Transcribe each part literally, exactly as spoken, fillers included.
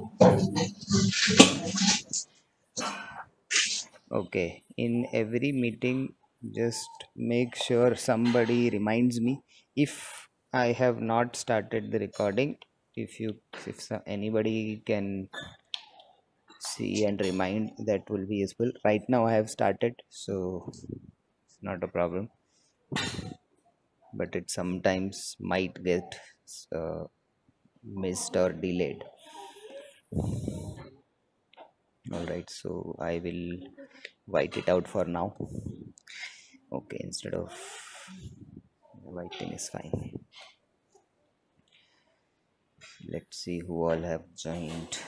Okay, in every meeting, just make sure somebody reminds me if I have not started the recording. If you, if so- anybody can see and remind, that will be useful. Right now, I have started, so it's not a problem. But it sometimes might get uh, missed or delayed. All right, so I will write it out for now. Okay, instead of writing is fine. Let's see who all have joined.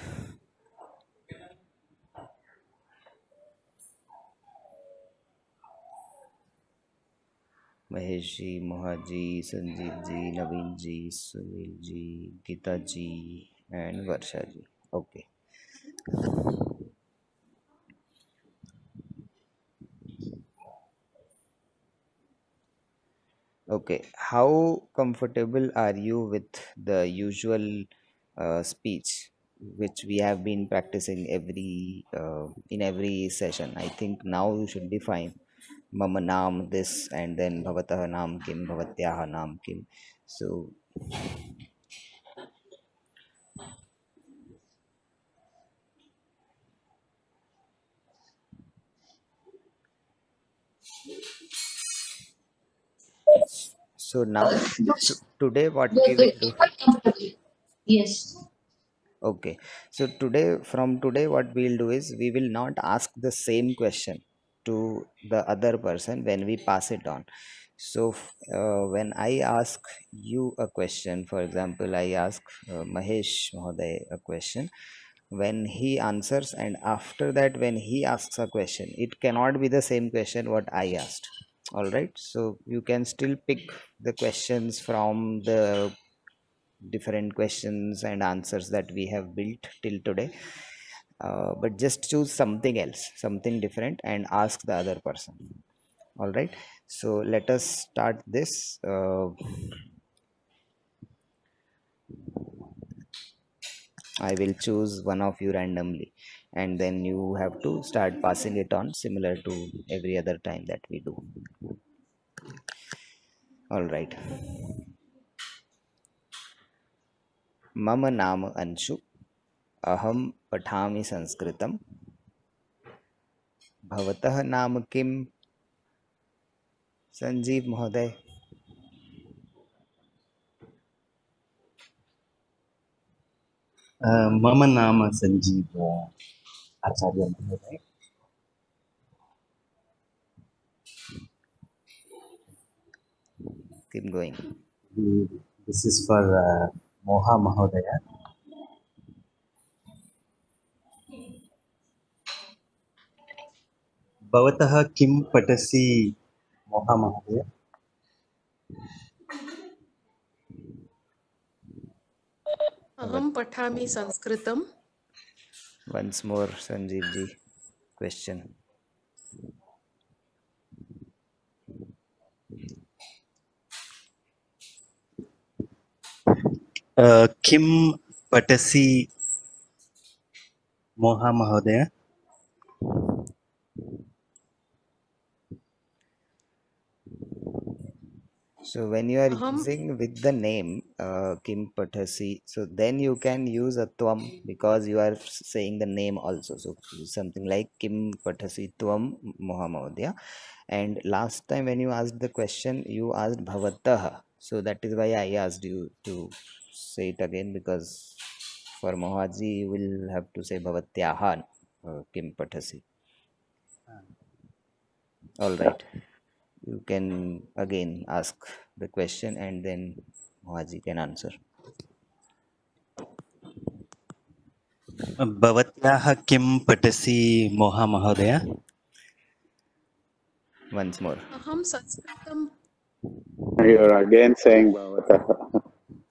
Mahesh ji, Moha ji, Sanjeev ji, Naveen ji, Sunil ji, Gita ji, and Varsha ji. Okay. Okay. How comfortable are you with the usual uh, speech which we have been practicing every uh, in every session? I think now you should be fine. Mama naam this, and then bhavatah naam kim, bhavatyah naam kim. So so now to, today what Good, we will good. do. Quite comfortable. Yes. Okay, so today, from today, what we'll do is we will not ask the same question to the other person when we pass it on. So, f- uh, when I ask you a question, for example, I ask uh, Mahesh Mahoday a question, when he answers, and after that, when he asks a question, it cannot be the same question what I asked. All right, so you can still pick the questions from the different questions and answers that we have built till today, uh, but just choose something else, something different, and ask the other person. All right, so let us start this. uh, I will choose one of you randomly, and then you have to start passing it on similar to every other time that we do. All right. Mama naam Anshu, aham pathami sanskritam, bhavatah naam kim, Sanjeev Mahoday. Uh, मम नाम संजीव आचार्य महोदय. Keep going. This is for uh, Moha Mahodaya. भवतः किं पठसि मोहा महोदय? अहं पठामि संस्कृतं. Once more, Sanjeev ji, question. Uh, किं पठसि मोहा महोदय? So when you are अहं using with the name uh, Kim Pathasi, so then you can use a Tvam because you are saying the name also. So something like Kim Pathasi Tvam Mohammadya. And last time when you asked the question, you asked Bhavatah. So that is why I asked you to say it again, because for Mohaji you will have to say Bhavatyahan uh, Kim Pathasi. All right. You can again ask the question and then Mohaji can answer. भवत्याः किं पठसि मोहा महोदय? Once more. अहं संस्कृतं You're again saying Bhavatah.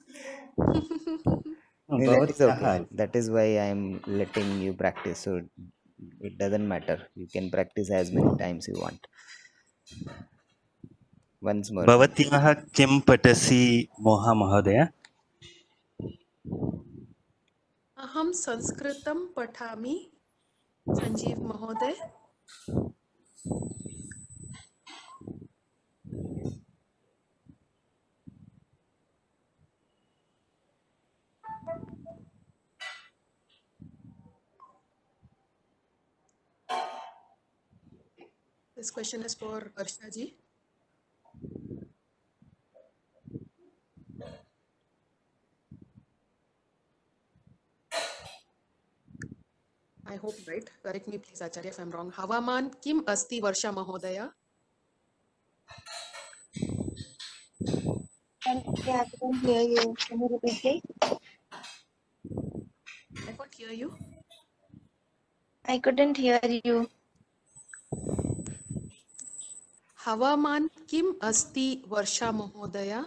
No, that is भवत्याः. okay. That is why I am letting you practice. So it doesn't matter. You can practice as many times you want. Once more. भवत्याः किं पठसि मोहा महोदय? अहं संस्कृतं पठामि संजीव महोदय. This question is for Varsha ji. I hope right. Correct me please, Acharya, if I'm wrong. Havaman kim asti Varsha Mahodaya? Sorry, I couldn't hear you. Can you repeat, please? I can't hear you. I couldn't hear you. Havaman kim asti Varsha Mahodaya?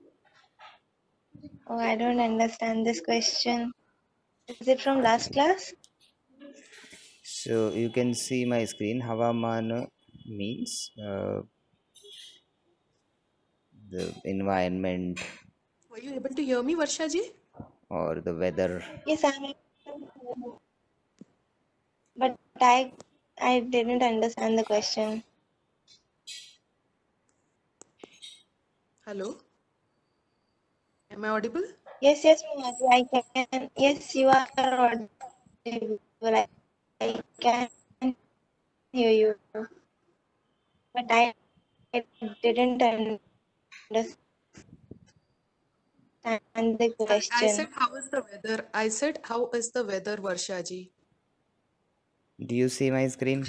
Oh, I don't understand this question. Is it from last class? So you can see my screen. Havamana means uh, the environment Were you able to hear me, Varsha ji? or the weather. Yes, I'm able to hear you. But I I didn't understand the question. Hello? Am I audible? Yes, yes, Mumati, I can. Yes, you are audible. I, I can hear you. But I, I didn't understand the I, I said, question. how is the weather? I said, how is the weather, Varsha ji? Do you see my screen?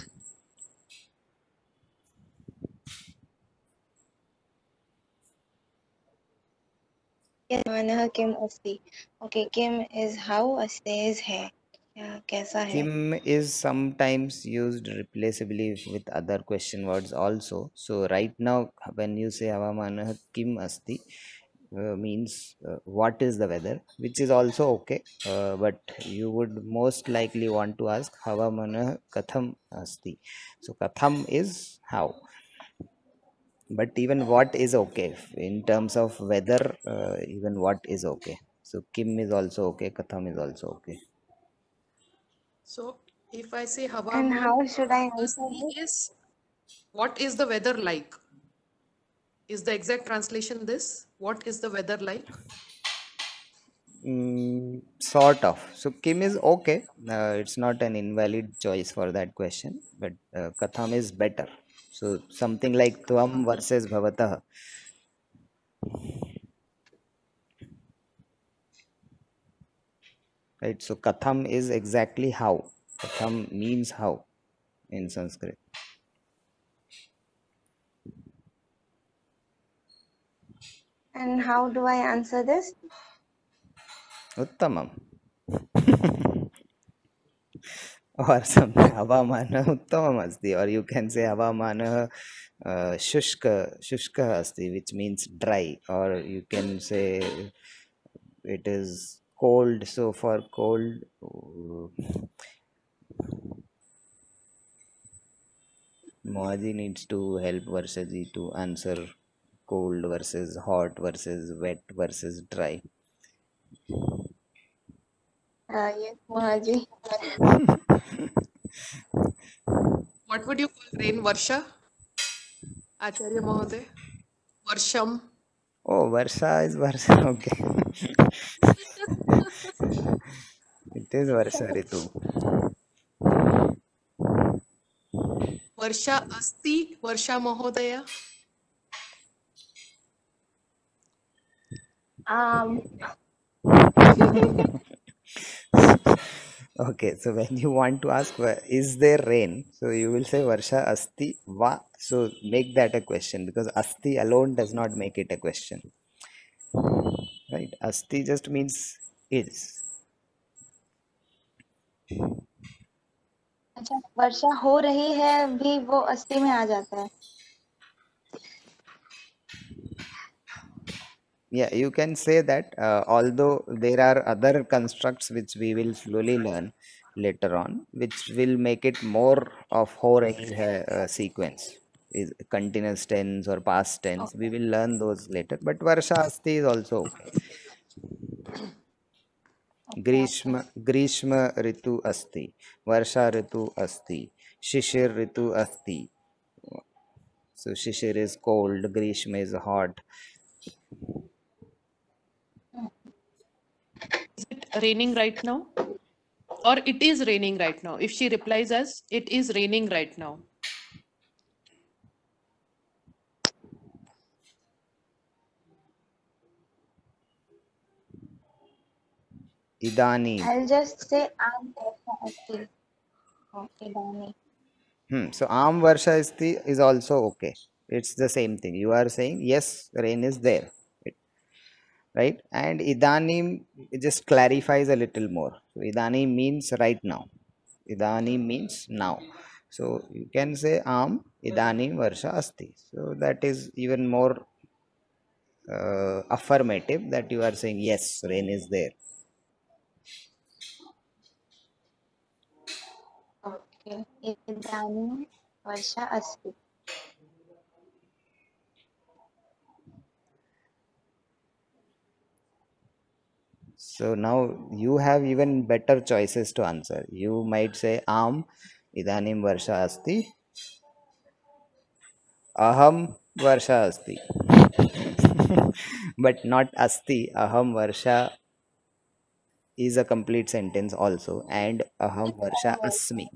Yes, मानः किम अस्ति. Okay, Kim is how, अस्ति is है. क्या कैसा है? Kim is sometimes used replaceably with other question words also. So right now when you say Havamana Kim Asti uh, means uh, what is the weather, which is also okay. Uh, but you would most likely want to ask Havamana Katham Asti. So Katham is how. But even what is okay in terms of weather, uh, even what is okay. So Kim is also okay, Katham is also okay. So if I say And Havaman how should I answer asti this? is, what is the weather like? Is the exact translation this? What is the weather like? Mm, sort of. So Kim is okay. Uh, it's not an invalid choice for that question, but uh, Katham is better. So something like Tvam versus Bhavatah. Right. So Katham is exactly how. Katham means how in Sanskrit. And how do I answer this? Uttamam. Or something. Havamana Uttamam asti. Or you can say Havamana uh, Shushka Shushka asti, which means dry. Or you can say it is cold. So for cold, uh, Moaji needs to help Varshaji to answer cold versus hot versus wet versus dry. Uh, yes, Mahaji. What would you call rain, Varsha? Acharya Mahoday? Varsham. Oh, Varsha is Varsha. Okay. It is Varsha Ritu. Varsha asti Varsha Mahodaya. Um, Okay, so when you want to ask, wh- is there rain? So you will say Varsha Asti Va. So make that a question because Asti alone does not make it a question. Right? Asti just means is. अच्छा वर्षा हो रही है भी वो अस्ति में आ जाता है. Yeah, you can say that, uh, although there are other constructs which we will slowly learn later on, which will make it more of ho rahi hai uh, sequence, is continuous tense or past tense. We will learn those later. But Varsha Asti is also okay. Okay, ग्रीष्म okay. ग्रीष्म ऋतु अस्ति, वर्षा ऋतु अस्ति, शिशिर ऋतु अस्ति. So shishir is cold, grishma is hot. Is it raining right now? Or it is raining right now? If she replies as, it is raining right now. Idani. I'll just say am varsha asti. Oh, idani. Hmm. So am varsha asti is also okay. It's the same thing. You are saying yes, rain is there, right? And idanim just clarifies a little more. So idanim means right now. Idanim means now. So you can say am idanim varsha asti. So that is even more uh, affirmative that you are saying yes, rain is there. Okay. Idani varsha asti. So now you have even better choices to answer. You might say am idanim varsha asti, aham varsha asti. But not asti. Aham varsha is a complete sentence also, and aham varsha asmi.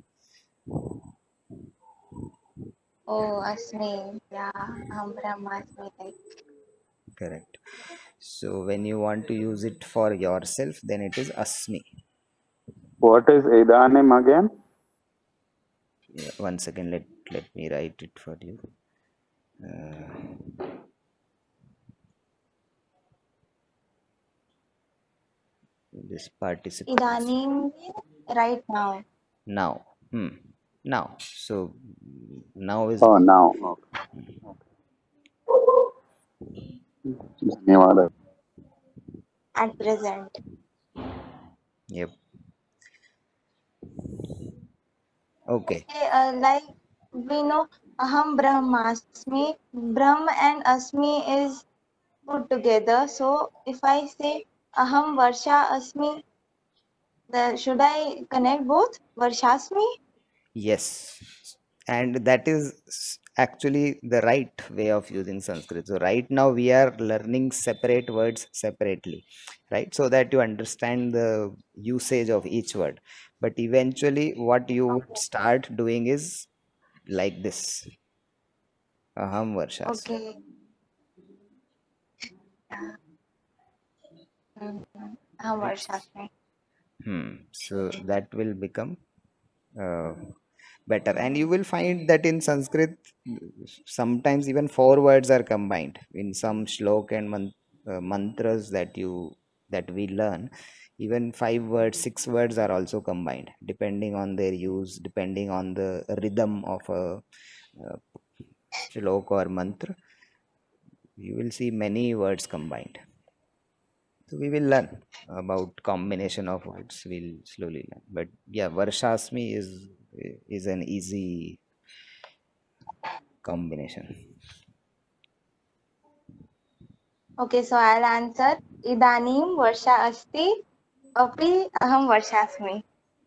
Oh, asmi. Yeah, aham brahmasmi. Like. Correct. So when you want to use it for yourself, then it is asmi. What is Idanim again? Yeah, one second, let let me write it for you. Uh, this participle Idanim right now. now. Hmm. Now. So now is Oh, now. Okay. Dhanyawad. At present. yep. Okay. Okay, uh, like we know aham brahmasmi. Brahm and asmi is put together. So if I say aham varsha asmi, the, should I connect both? Varshasmi? Yes. And that is s- actually the right way of using Sanskrit. So right now we are learning separate words separately, right? So that you understand the usage of each word. But eventually what you would start doing is like this. Aham varshas. Okay. Yeah. Mhm. Aham varshasmi. Hmm. So that will become uh, better, and you will find that in Sanskrit sometimes even four words are combined in some shlok and man- uh, mantras that you that we learn. Even five words, six words are also combined depending on their use, depending on the rhythm of a uh, shlok or mantra. You will see many words combined. So we will learn about combination of words. We'll slowly learn. But yeah, Varshasmi is is an easy combination. Okay, so I'll answer. Idanim varsha asti. Api aham varshasmi.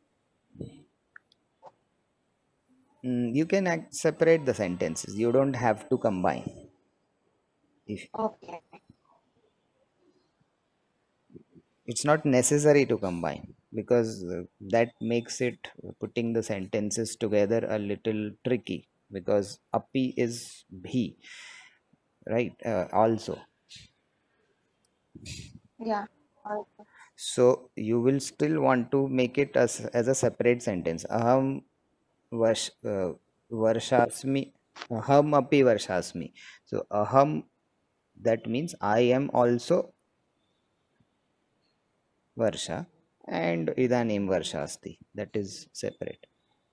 Mm, you can act, separate the sentences. You don't have to combine. If Okay. it's not necessary to combine, because uh, that makes it uh, putting the sentences together a little tricky, because api is bhi, right? Uh, also, Yeah. Okay. so you will still want to make it as as a separate sentence. Aham Vash, uh, Varshasmi, Aham api Varshasmi. So Aham, that means I am also Varsha, and Idanim Varshasti. That is separate.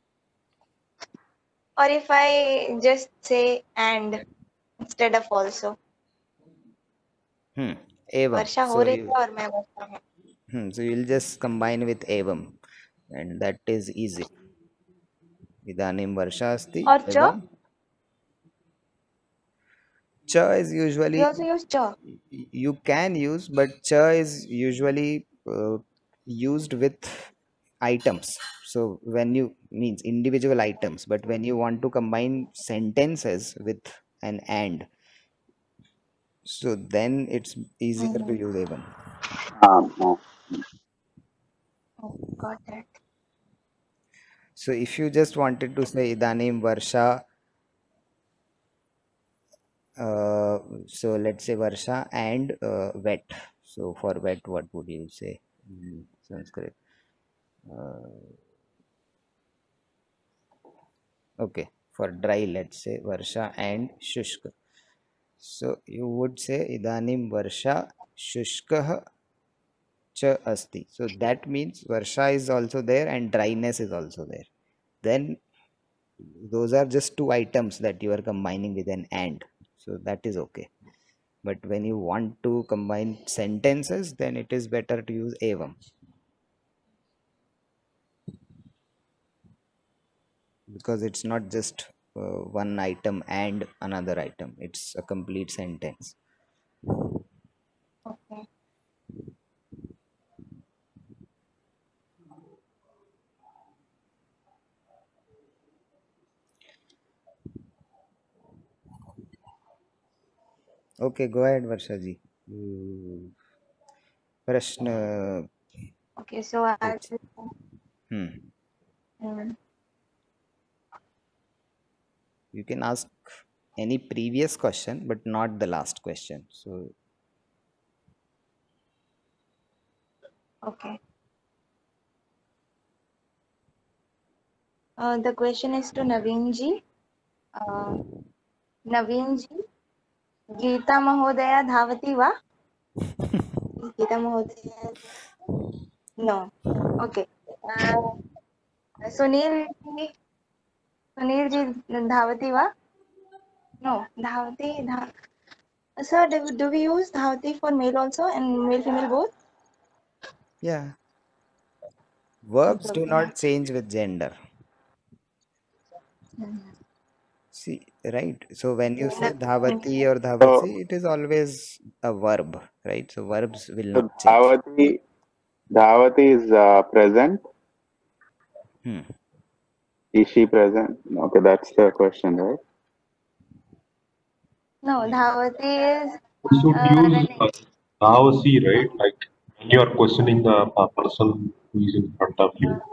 Or if I just say and instead of also. Hmm. Evam. वर्षा हो So रही you है और मैं वर्षा में. hmm, so you'll just combine with Evam, and that is easy. Idanim Varshasti, और च, Evam. Cha is we usually also use ch. you can use, but cha is usually uh, used with items. So when you means individual items, but when you want to combine sentences with an and, so then it's easier to Mm-hmm. use even. Um, no. Oh, got it. So if you just wanted to say idanim varsha, uh, so let's say varsha and uh, wet. So for wet, what would you say in Sanskrit? Uh, okay, for dry, let's say varsha and shushka. So you would say idanim varsha shushkah cha asti. So that means varsha is also there and dryness is also there. Then those are just two items that you are combining with an and. So that is okay. But when you want to combine sentences, then it is better to use evam, because it's not just uh, one item and another item, it's a complete sentence. Okay. Okay, go ahead, Varsha ji. You- प्रश्न Okay, so I पूछ- will. hmm. Mm, You can ask any previous question but not the last question. So okay. Uh, the question is to Naveen ji. Uh, Naveen ji, Geeta Mahodaya Dhavati va? Geeta Mahodaya. No. Okay. Uh, Sunil ji, Sunil ji Dhavati va? No. Dhavati. Dha Sir, do, do we use Dhavati for male also and male female both? yeah, Okay, verbs do okay. not change with gender. Mhm. See, right? So when you say Naveen dhavati ji. or So, dhavasi, it is always a verb, right? So verbs will so not change. Dhavati, Dhavati is uh, present. Hmm. Is she present? Okay, that's the question, right? No, Dhavati is You should uh, use running. uh, Dhavasi, right? Like when you are questioning the uh, person who is in front of you.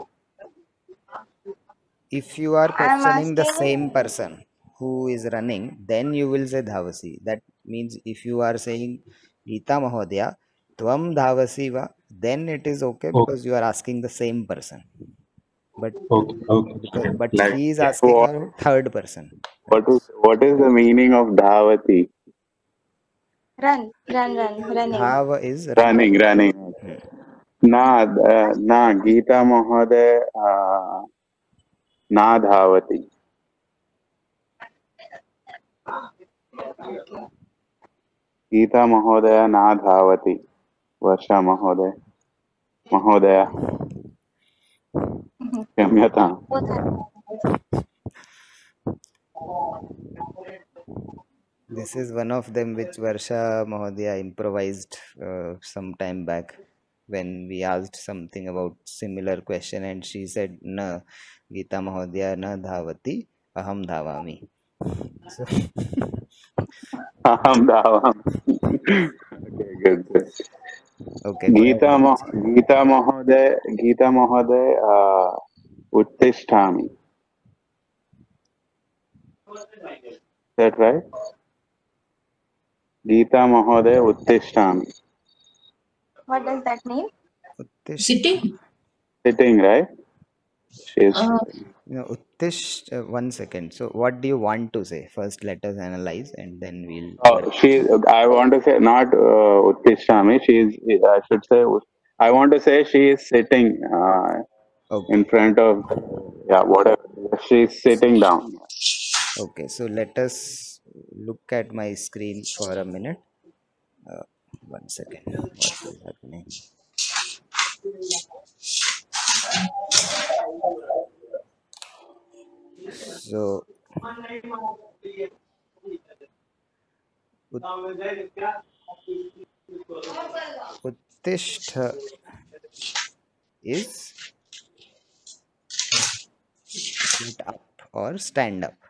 If you are I'm questioning the same asking. person who is running, then you will say dhavasi. That means if you are saying Geeta Mahodaya, Tvam dhavasi va, then it is okay Okay, because you are asking the same person. But okay, okay. because Okay. but Like, she is if asking what, her third person, what right? is what is the meaning of Dhavati? Run, run, run, running. Dhava is running. Running, running. Hmm. Na, uh, na, Geeta Mahodaya, uh, na Dhavati. Okay. Gita महोदय न धावति वर्षा महोदय महोदय Mhm. क्षम्यताम् Both are This is one of them which Varsha Mahodaya improvised uh, some time back when we asked something about similar question and she said, "Na, Geeta Mahodaya na dhavati, aham dhavami." So, अहं धावामि okay good good okay, go ahead, Gita Naveen मह ji. Gita महोदय गीता महोदय uh, उत्तिष्ठामि is that right Gita महोदय उत्तिष्ठामि what does that mean? Uttish, Sitting? sitting right she is Uh, you know, Uttish, uh, one second. So, what do you want to say? First, let us analyze and then we'll oh, work. she I want to say not uh, उत्तिष्ठामि she is I should say I want to say she is sitting uh, in Okay, front of the, yeah whatever she's sitting down okay. So, let us look at my screen for a minute. Uh, one second. What is happening? So, ut- uttishtha is get up or stand up,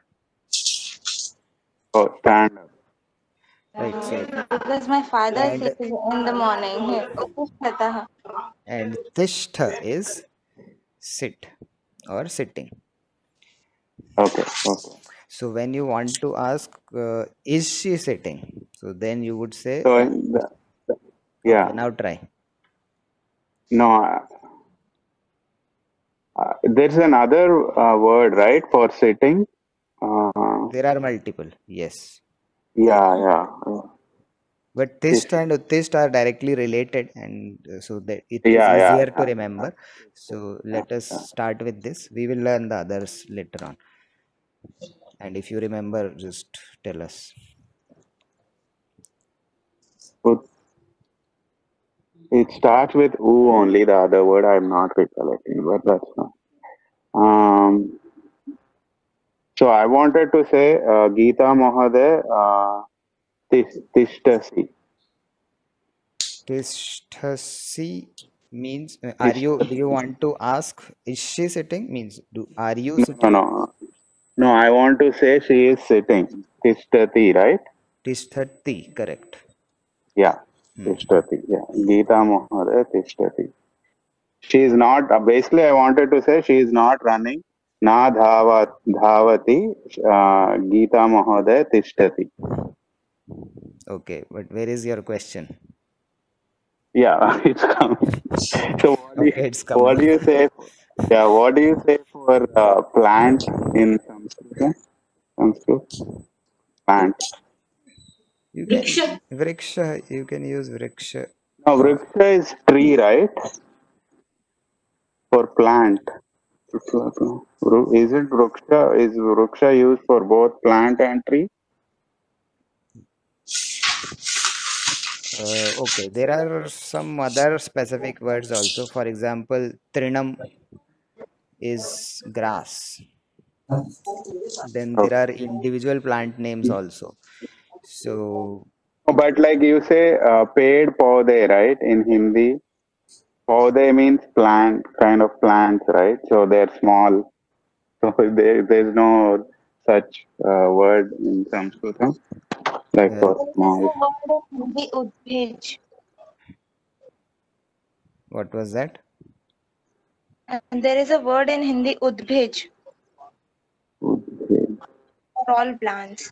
Oh, stand up. right? So Because my father and says in the morning, "Hey, Uttishthatah." and tishtha is sit or sitting. Okay, okay. So when you want to ask, uh, is she sitting? So then you would say, So, in the, okay, yeah, now try. no, uh, uh, there's another uh, word, right, for sitting. Uh, There are multiple, yes. yeah, yeah. uh, But Tish. Tist and Uttist are directly related, and uh, so that it is Yeah, yeah, easier to yeah, remember. So yeah, let us yeah. start with this. We will learn the others later on. And if you remember, just tell us. Ut- It starts with "u" only. The other word I'm not recollecting, but that's not. Um, so I wanted to say, uh, Geeta Mohade, uh, tish- Tishtasi. Tishtasi means, uh, are you, do Tishtasi. you want to ask, is she sitting? Means, do are you No, no, sitting? no. No, I want to say she is sitting. Tishtati, right? Tishtati, correct. Yeah, Hmm. Tishtati. Yeah, Geeta Mohade, Tishtati. She is not, uh, basically, I wanted to say she is not running. Na dhava, dhavati, uh, Geeta Mohade, Tishtati. Okay, but where is your question? Yeah, it's coming. So what do you, Okay, it's what do coming. you say? For, yeah, what do you say for uh, plant in Sanskrit? Sanskrit? Plant. You can, Vriksha. vriksha, you can use vriksha. No, vriksha is tree, right? For plant. Is it Vruksha? Is Vruksha used for both plant and tree? Uh, okay, there are some other specific words also. For example, trinam is grass. Then there are Okay. individual plant names also. So, But like you say, uh, paid paudhe, right? In Hindi, paudhe means plant, kind of plants, right? So they're small. So there, there's no such uh, word in Sanskrit, like uh, for There is small. a word in Hindi, Udbhej. what was that? And there is a word in Hindi, Udbhej, Okay. for all plants.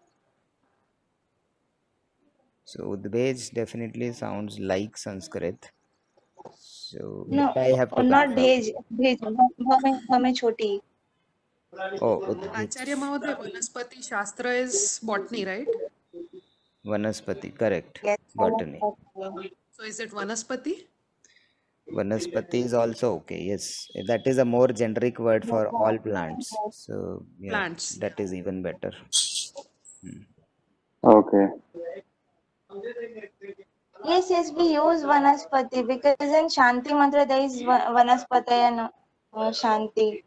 So, Udbej definitely sounds like Sanskrit. So, No, but I have to not confirm. bhej, bhej, bh में bh में छोटी. Oh, Udbej. Acharya Mahoday, Vanaspati Shastra is botany, right? Vanaspati, correct. Yes. Botany. So is it Vanaspati? Vanaspati is also okay. Yes, that is a more generic word for all plants. So, yeah, Plants. that is even better. Hmm. Okay. Yes, yes, we use vanaspati because in Shanti mantra there is va- vanaspati and uh, Shanti.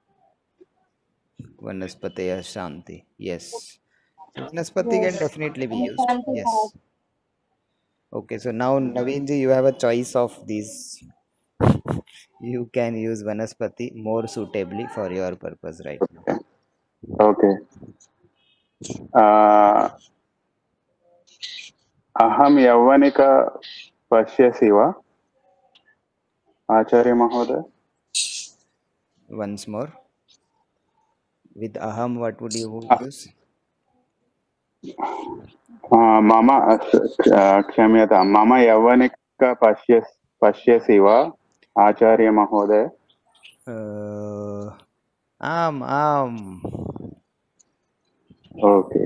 Vanaspataya Shanti. Yes. So Vanaspati can Yes. definitely be And used. Shanti Yes. Okay. So now, Naveenji, you have a choice of these. You can use Vanaspati more suitably for your purpose right now. Okay. Uh, अहम यौवनिक पश्यसि वा आचार्य महोदय? Once more. With aham, what would you a- use? अ, मम अ, क्षम्यतां मम यौवनिक पश्य पश्यसि वा आचार्य महोदय? Uh, am, am. Okay.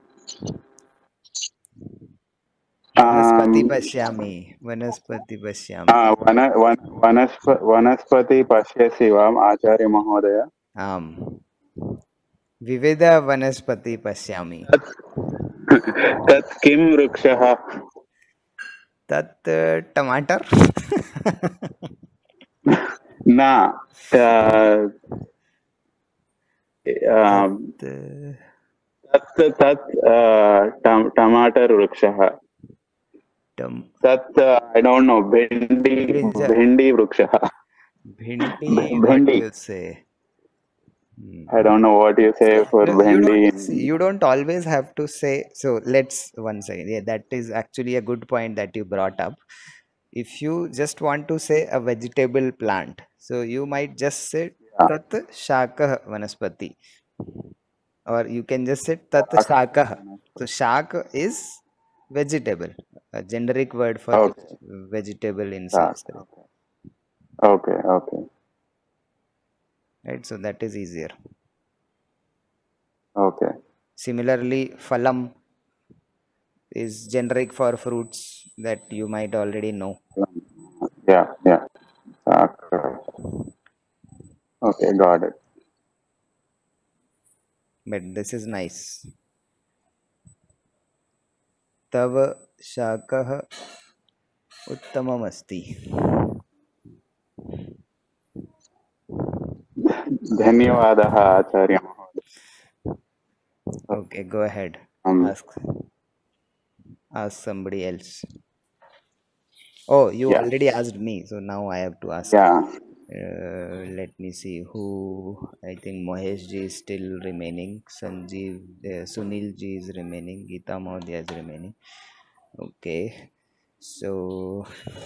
Vanaspati um, pashyami. Vanaspati अ, pashyami. वन वन वनस्प वनस्पति पश्यसि वा आचार्य महोदय? Am. Vivida vanaspati pashyami. तत् तत् किं वृक्षः? Tat uh, tomato. न त- Tat अ, uh, तत् तत् अ, टम- टमाटर वृक्षः. tom, तत् I don't know bhindi brinjal. भिण्डी वृक्षः. Bhindi, what Bhendi. you say? Hmm. I don't know what you say for No, you bhendi don't see, in. you don't always have to say. So let's one second. Yeah, that is actually a good point that you brought up. If you just want to say a vegetable plant, so you might just say Yeah. tat shakah vanaspati, or you can just say tat Shaka shakah. So vanaspati. shak is vegetable, a generic word for Okay. veg- vegetable in Shaka. Sanskrit, Okay. Okay. Okay. right? So that is easier. Okay. Similarly, phalam is generic for fruits that you might already know. Yeah. Yeah. Shaka. Okay. Got it. But this is nice. तव शाकः उत्तममस्ति. धन्यवादः आचार्य महोदय. Okay, go ahead. Um, Ask ask somebody else. Oh, you yeah. already asked me, so now I have to ask. Yeah. Uh, let me see who. I think Mahesh ji is still remaining. Sanjeev, uh, Sunil ji is remaining. Geeta Mahodaya is remaining. Okay, so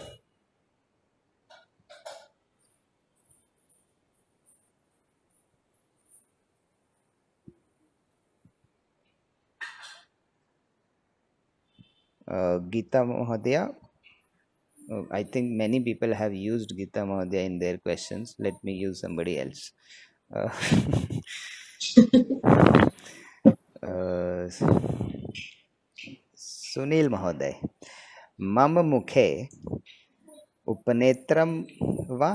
uh, Geeta Mahodaya. Uh, I think many people have used Geeta Mahodaya in their questions. Let me use somebody else. Uh, uh, Sunil Mahoday. मम मुखे उपनेत्रं वा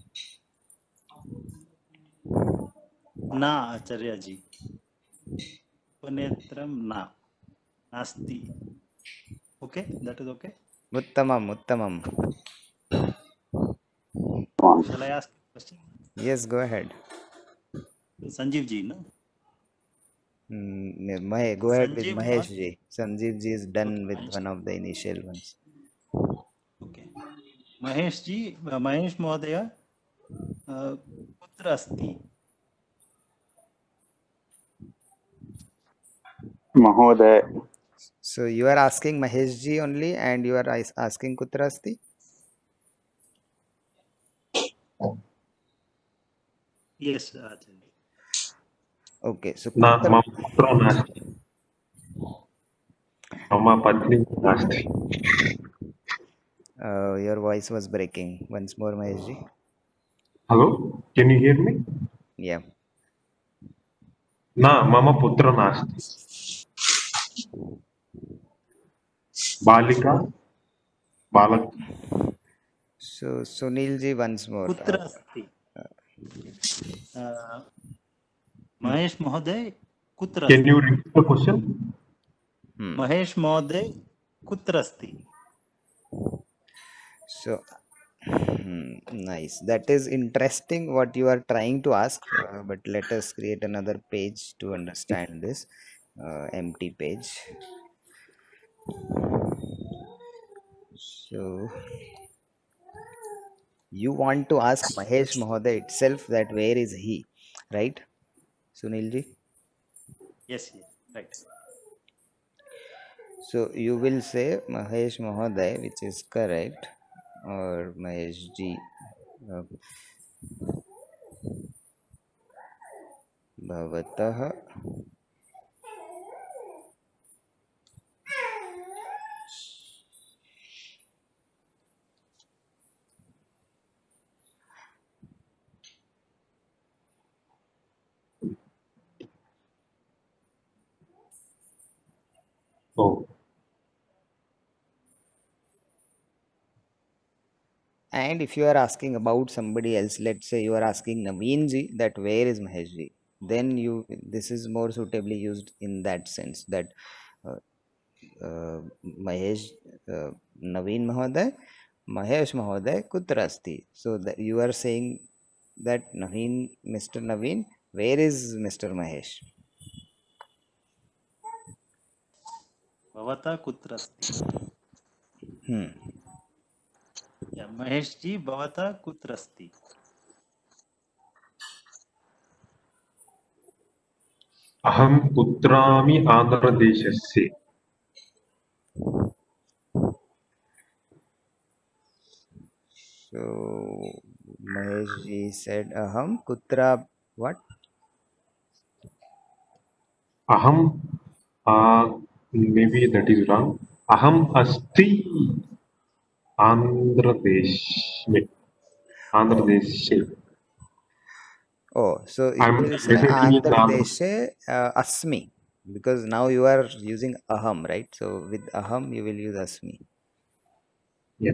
न आचार्य जी उपनेत्रं न नास्ति. Okay, that is okay. उत्तमम् उत्तमम्. Shall I ask a question? Yes, go ahead. Sanjeev ji, no? Mm, Mahe, go ahead with Sanjeev Mahesh Mahod- ji. Sanjeev ji is done Okay, with fine. one of the initial ones. Okay. Mahesh ji Mahesh महोदय अ, कुत्र अस्ति? Mahoday. So you are asking Mahesh ji only, and you are as- asking Kutra asti? Yes, Acharya. Okay, so न Kutra, मम पुत्रो नास्ति, मम पत्नी नास्ति. uh, your voice was breaking. Once more, Mahesh ji. Hello, can you hear me? Yeah. न मम पुत्रो नास्ति. बालिका बालक. So Sunil ji, once more. कुत्र Uh, अस्ति? अ, महेश महोदय कुत्र Can अस्ति? you repeat the question? hmm. Mahesh महोदय कुत्र अस्ति? So Hmm, nice. That is interesting what you are trying to ask, uh, but let us create another page to understand this uh, empty page. So you want to ask Mahesh Mahoday itself that where is he, right, Sunil ji? Yes, yes, right. So you will say Mahesh Mahoday, which is correct, or Mahesh ji. Uh, भवतः Oh, And if you are asking about somebody else, let's say you are asking Naveen ji that where is Mahesh ji, then you this is more suitably used in that sense that uh, uh, Mahesh uh, Naveen Mahoday, Mahesh Mahoday kutra asti. So that you are saying that Naveen, Mister Naveen, where is Mister Mahesh? भवता कुत्र अस्ति? Hmm. या महेश जी भवता कुत्र अस्ति? अहं कुत्रामि आन्ध्रदेशस्य. So Mahesh ji said aham kutra what? अहं uh, maybe that is wrong. अहम् अस्ति आन्ध्रदेशे. आन्ध्रदेशे. Oh, so you I'm will say residing in Andhra Andhra. Deshe uh, Asmi, because now you are using aham, right? So with aham you will use Asmi. Yeah.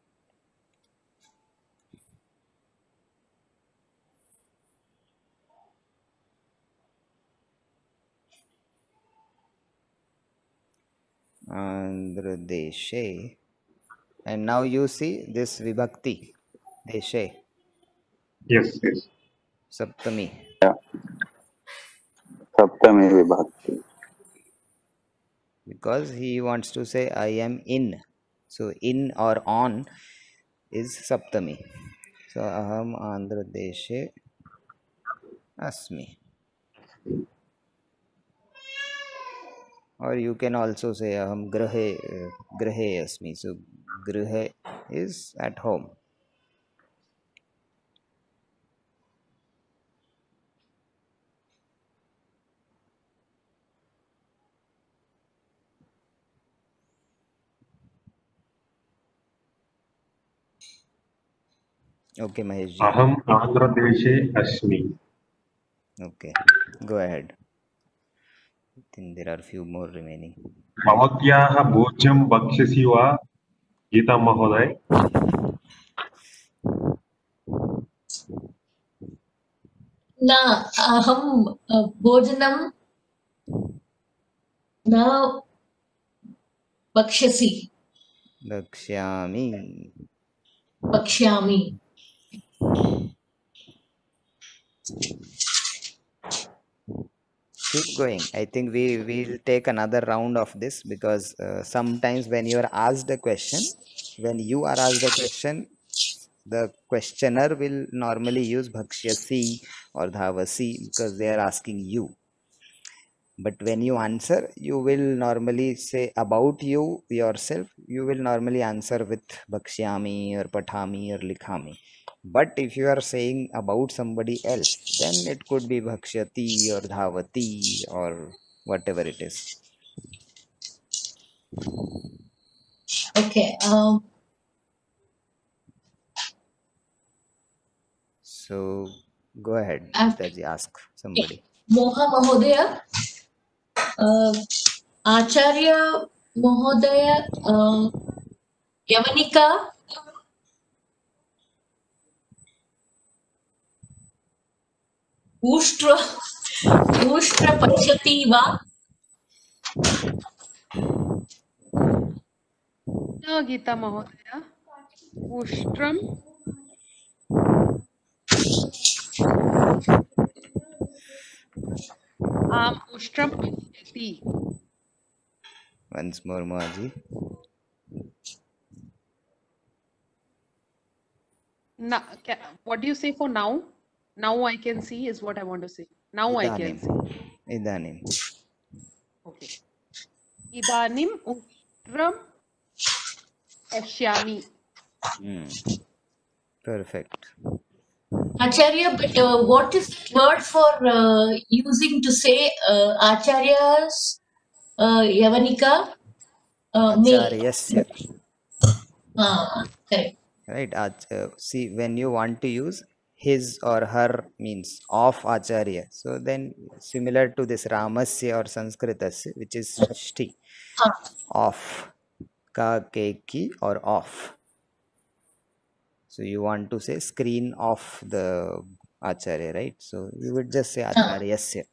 Andhra Deshe. And now you see this vibhakti, Deshe, Yes, yes. Saptami. Yeah. Saptami Vibhakti. Because he wants to say I am in. So in or on is Saptami. So aham Andhra Deshe Asmi. Or you can also say aham grahe uh, grahe asmi. So grahe is at home. Okay, Mahesh ji. अहम् आन्ध्रदेशे अस्मि. Okay, go ahead. I think there are few more remaining. भवत्याः भोज्यं भक्ष्यसि वा गीता महोदय? न अहं अ, भोजनं न भक्ष्यसि Dakshyami. भक्ष्यामि. Keep going. I think we will take another round of this, because uh, sometimes when you are asked a question, when you are asked a question, the questioner will normally use bhakshyasi or dhavasi because they are asking you. But when you answer, you will normally say about you yourself. You will normally answer with bhakshyami or pathami or likhami. But if you are saying about somebody else, then it could be bhakshyati or dhavati or whatever it is. Okay. Um, So go ahead, After- Gitaji, ask somebody. मोह महोदय, अ, आचार्य महोदय, अ, यवनिका उष्ट्र उष्ट्र पश्यति वा? न गीता महोदय, उष्ट्रम आम उष्ट्रम पश्यति. Once more, Mohaji. Na, ca- what do you say for now? Now I can see is what I want to say. Now I can Idanim. see. Idanim. Okay. Idanim uttram pashyami. Hmm. Perfect. Acharya, but uh, what is the word for uh, using to say uh, Acharya's uh, Yavanika? Uh, me. Acharyasya. Ah, correct. Right. ach- uh, see, when you want to use his or her means of acharya, so then similar to this ramasya or sanskritasya, which is shti, Ah, of, ka, ke, ki, or off. So you want to say screen of the acharya, right? So you would just say acharyasya.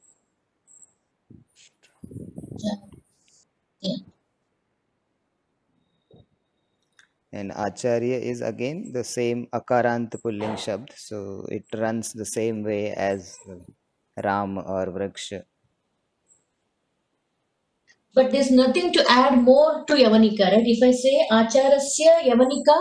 yeah. And acharya is again the same akarant pulling shabd, so it runs the same way as uh, ram or vraksha. But there's nothing to add more to Yavanika, right? If I say Acharasya Yavanika,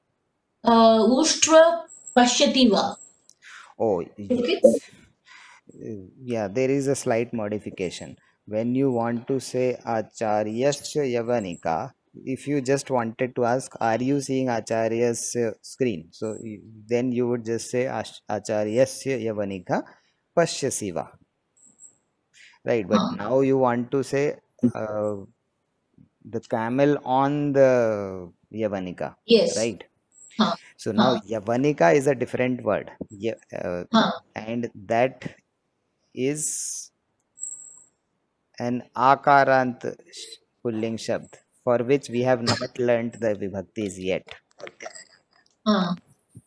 uh, Ushtra Pashyati va. Oh, Okay. uh, yeah, there is a slight modification. When you want to say Acharyasya Yavanika, if you just wanted to ask, are you seeing Acharya's uh, screen? So y- then you would just say Ash- Acharyasya Yavanika Pashyasiva, right? But Huh. now you want to say uh, the camel on the Yavanika, Yes. right? Huh. So now Huh. Yavanika is a different word, yeah, uh, Huh. and that is an akarant sh- pulling shabd for which we have not learnt the vibhaktis yet. Huh.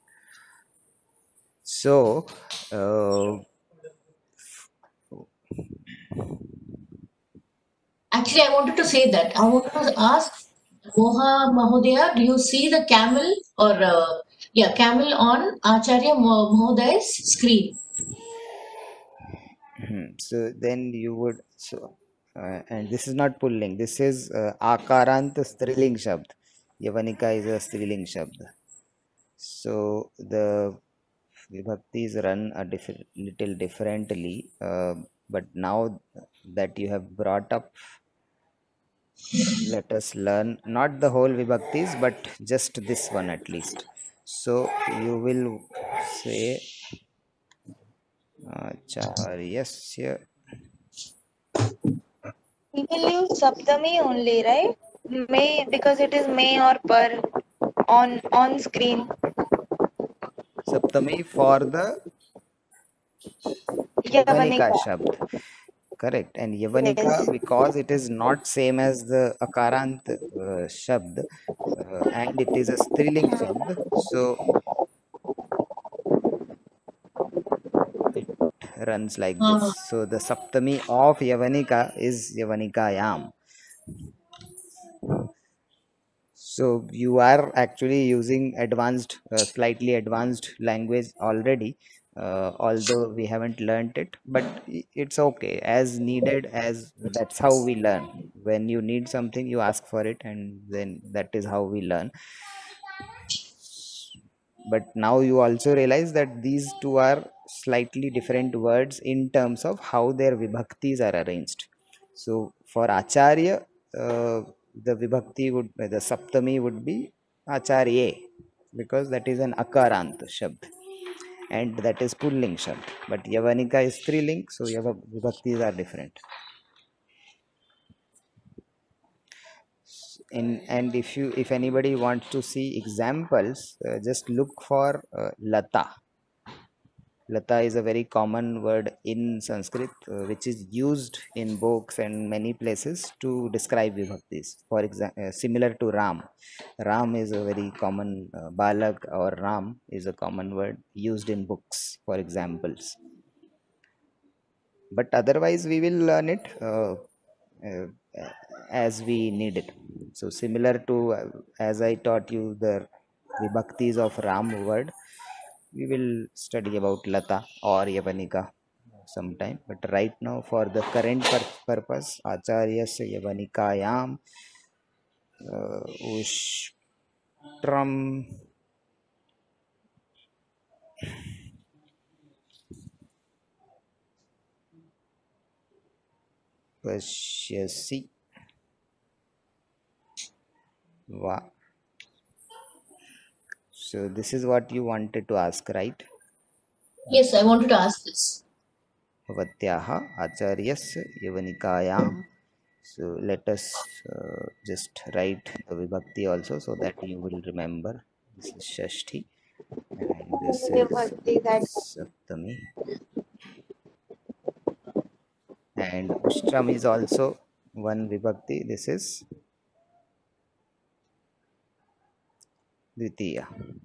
So, uh, Actually, I wanted to say that. I wanted to ask Moha Mahodaya, do you see the camel or uh, yeah, camel on Acharya Mo- Mahodaya's screen? so then you would so, uh, and this is not pulling. This is uh, akarant striling shabd. Yavanika is a striling shabd. So the vibhaktis run a different, little differently. Uh, but now that you have brought up, let us learn not the whole vibhaktis, but just this one at least. So you will say Acharyasya. We will use Saptami only, right? May, because it is may or per on on screen. Saptami for the Yavanika Yavanika. Shabd. Correct. And Yavanika, Yes. because it is not same as the Akarant uh, Shabd, uh, and it is a Striling Shabd, so it runs like this. Uh, So the Saptami of Yavanika is Yavanikayam. So you are actually using advanced, uh, slightly advanced language already, uh, although we haven't learnt it, but i- it's okay as needed, as that's how we learn. When you need something, you ask for it, and then that is how we learn. But now you also realize that these two are slightly different words in terms of how their vibhaktis are arranged. So for Acharya, uh, the vibhakti would, the Saptami would be Acharye, because that is an Akarant Shabd and that is Pulling Shabd. But Yavanika is Striling, so Yava vibhaktis are different. In, and if you if anybody wants to see examples, uh, just look for uh, Lata. Lata is a very common word in Sanskrit, uh, which is used in books and many places to describe vibhaktis. For example, uh, similar to Ram. Ram is a very common, uh, Balak or Ram is a common word used in books for examples. But otherwise, we will learn it uh, uh, as we need it. So, similar to uh, as I taught you the vibhaktis of Ram word, we will study about Lata or Yavanika sometime. But right now, for the current pur- purpose, Acharyasya Yavanikayam uh, Ushtram Pashyasi Va. So this is what you wanted to ask, right? yes, I wanted to ask this. Bhavatyaha Acharyasya Yavanikayam. So let us uh, just write the vibhakti also so that you will remember. This is Shashti and this is Vibhakti that Saptami. And Ushtram is also one vibhakti. This is Dvitiya.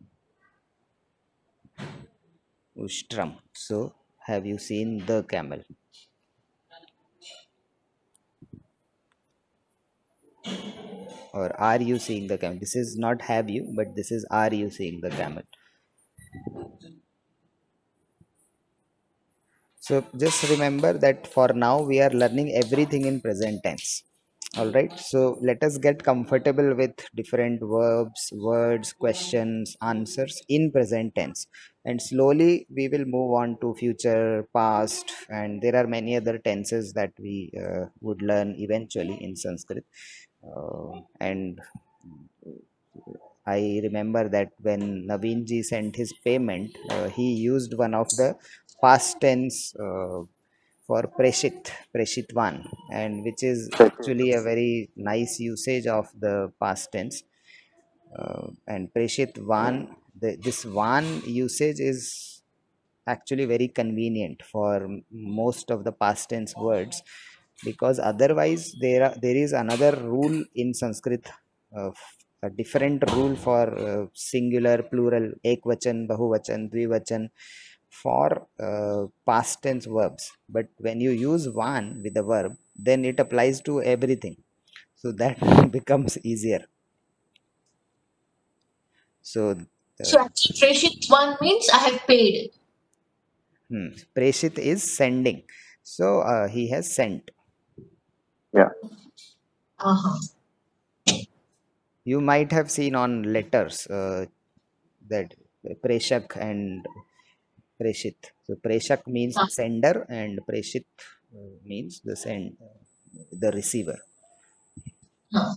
Ushtram. So have you seen the camel? Or are you seeing the camel? This is not have you, but this is are you seeing the camel? So just remember that for now we are learning everything in present tense. All right, so let us get comfortable with different verbs, words, questions, answers in present tense. And slowly we will move on to future, past, and there are many other tenses that we uh, would learn eventually in Sanskrit. Uh, and I remember that when Naveen ji sent his payment, uh, he used one of the past tense uh, for Preshit, Preshitvan, and which is actually a very nice usage of the past tense. Uh, and Preshitvan, the, this Van usage is actually very convenient for m- most of the past tense words, because otherwise there are, there is another rule in Sanskrit, uh, a different rule for uh, singular, plural, ekvachan, bahuvachan, dvivachan for uh, past tense verbs. But when you use van with a verb, then it applies to everything. So that becomes easier. So uh, So actually, Preshit one means I have paid. hmm, Preshit is sending. So uh, he has sent. Yeah. Uh-huh. You might have seen on letters uh, that Preshak and Preshit. So Preshak means Uh, sender and Preshit uh, means the send, the receiver. uh.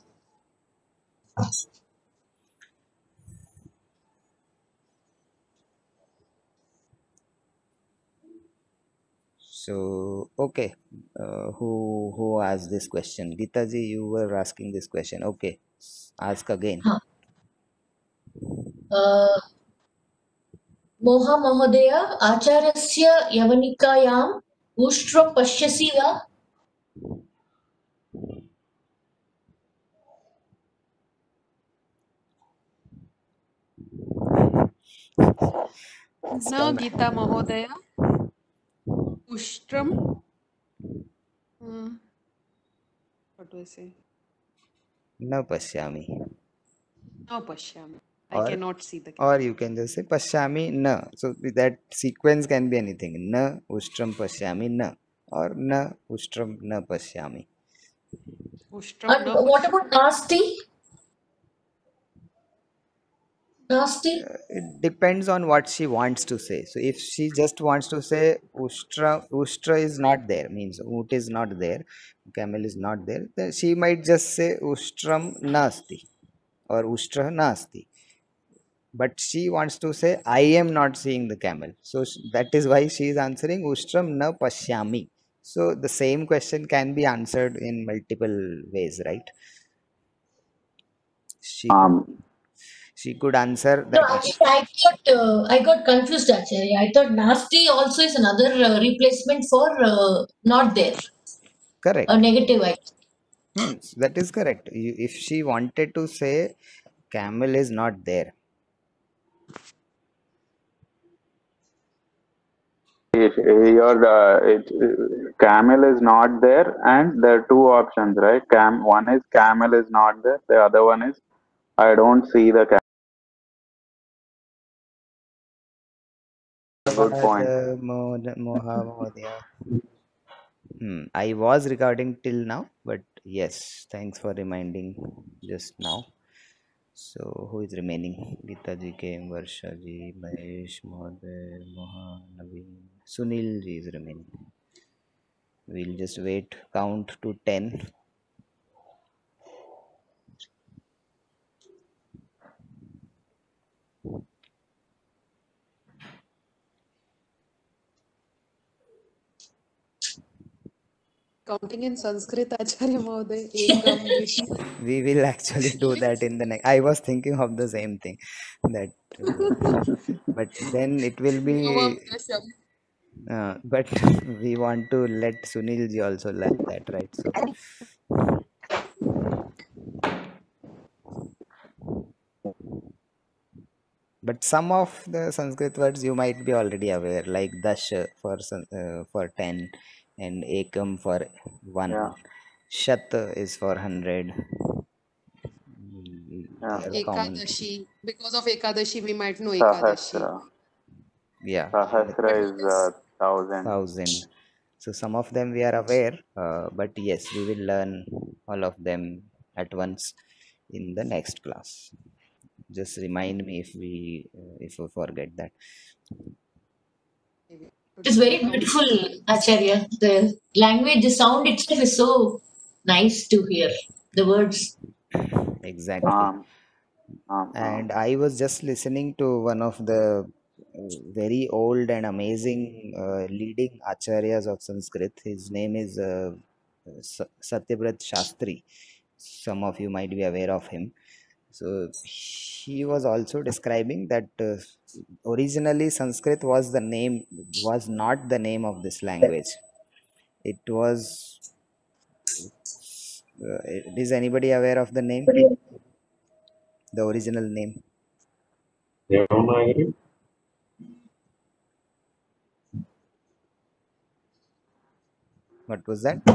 So okay, uh, who who asked this question? Gita ji, you were asking this question. Okay, ask again. Huh. Uh, Moha Mahodaya, आचार्यस्य यवनिकायाम् उष्ट्रं पश्यसि वा? Na Gita Mahodaya, Ushtram. Uh, what do I say? Na pashyami. No Pashyami. I Or cannot see the or camel. you can just say pashyami na. So that sequence can be anything. Na ushtram pashyami na, or na ushtram na pashyami. Ushtram And na what Pashyami. about nasty? Nasty? It depends on what she wants to say. So if she just wants to say ustra ustra is not there, means oot is not there, camel is not there, then she might just say ustram nasti or ustra nasti. But she wants to say I am not seeing the camel. So sh- that is why she is answering ustram na pashyami. So the same question can be answered in multiple ways, right? She could Um, she could answer No, that. actually, I got uh, I got confused actually. I thought nasty also is another uh, replacement for uh, not there, a Correct. negative. I Hmm, that is correct. You, if she wanted to say camel is not there, if your uh, it, camel is not there, and there are two options, right? Cam one is camel is not there. The other one is I don't see the camel. Good point. Dhanyavad, Mo- Moha Mohdaya. Hmm, I was recording till now, but yes, thanks for reminding just now. So who is remaining? Gita ji came, Varsha ji, Mahesh, Mohdaya, Moha, Naveen, Sunil ji is remaining. We'll just wait, count to ten. Counting in Sanskrit, Acharya Mahoday. Ekam, Dvitiya. We will actually do that in the next. I was thinking of the same thing, that uh, but then it will Navam, be Dasham. uh, but we want to let Sunil ji also learn that, right? So but some of the Sanskrit words you might be already aware, like dash for San- uh, for ten, and ekam for Yeah, one, shat is for hundred. yeah. They are common. Ekadashi. Because of Ekadashi, we might know Ekadashi. Sahasra. Yeah, Yeah. but Sahasra But what is is uh, thousand. thousand. So some of them we are aware, uh, but yes, we will learn all of them at once in the next class. Just remind me if we uh, if we forget that. Maybe It is today very we count beautiful, it. Acharya. The language, the sound itself is so nice to hear. The words. Exactly. Um, um, um. And I was just listening to one of the uh, very old and amazing uh, leading acharyas of Sanskrit. His name is uh, Sa- Satyabrat Shastri. Some of you might be aware of him. So he was also describing that uh, originally Sanskrit was the name, was not the name of this language. It was. Uh, is anybody aware of the name? The original name? Devanagari? What was that?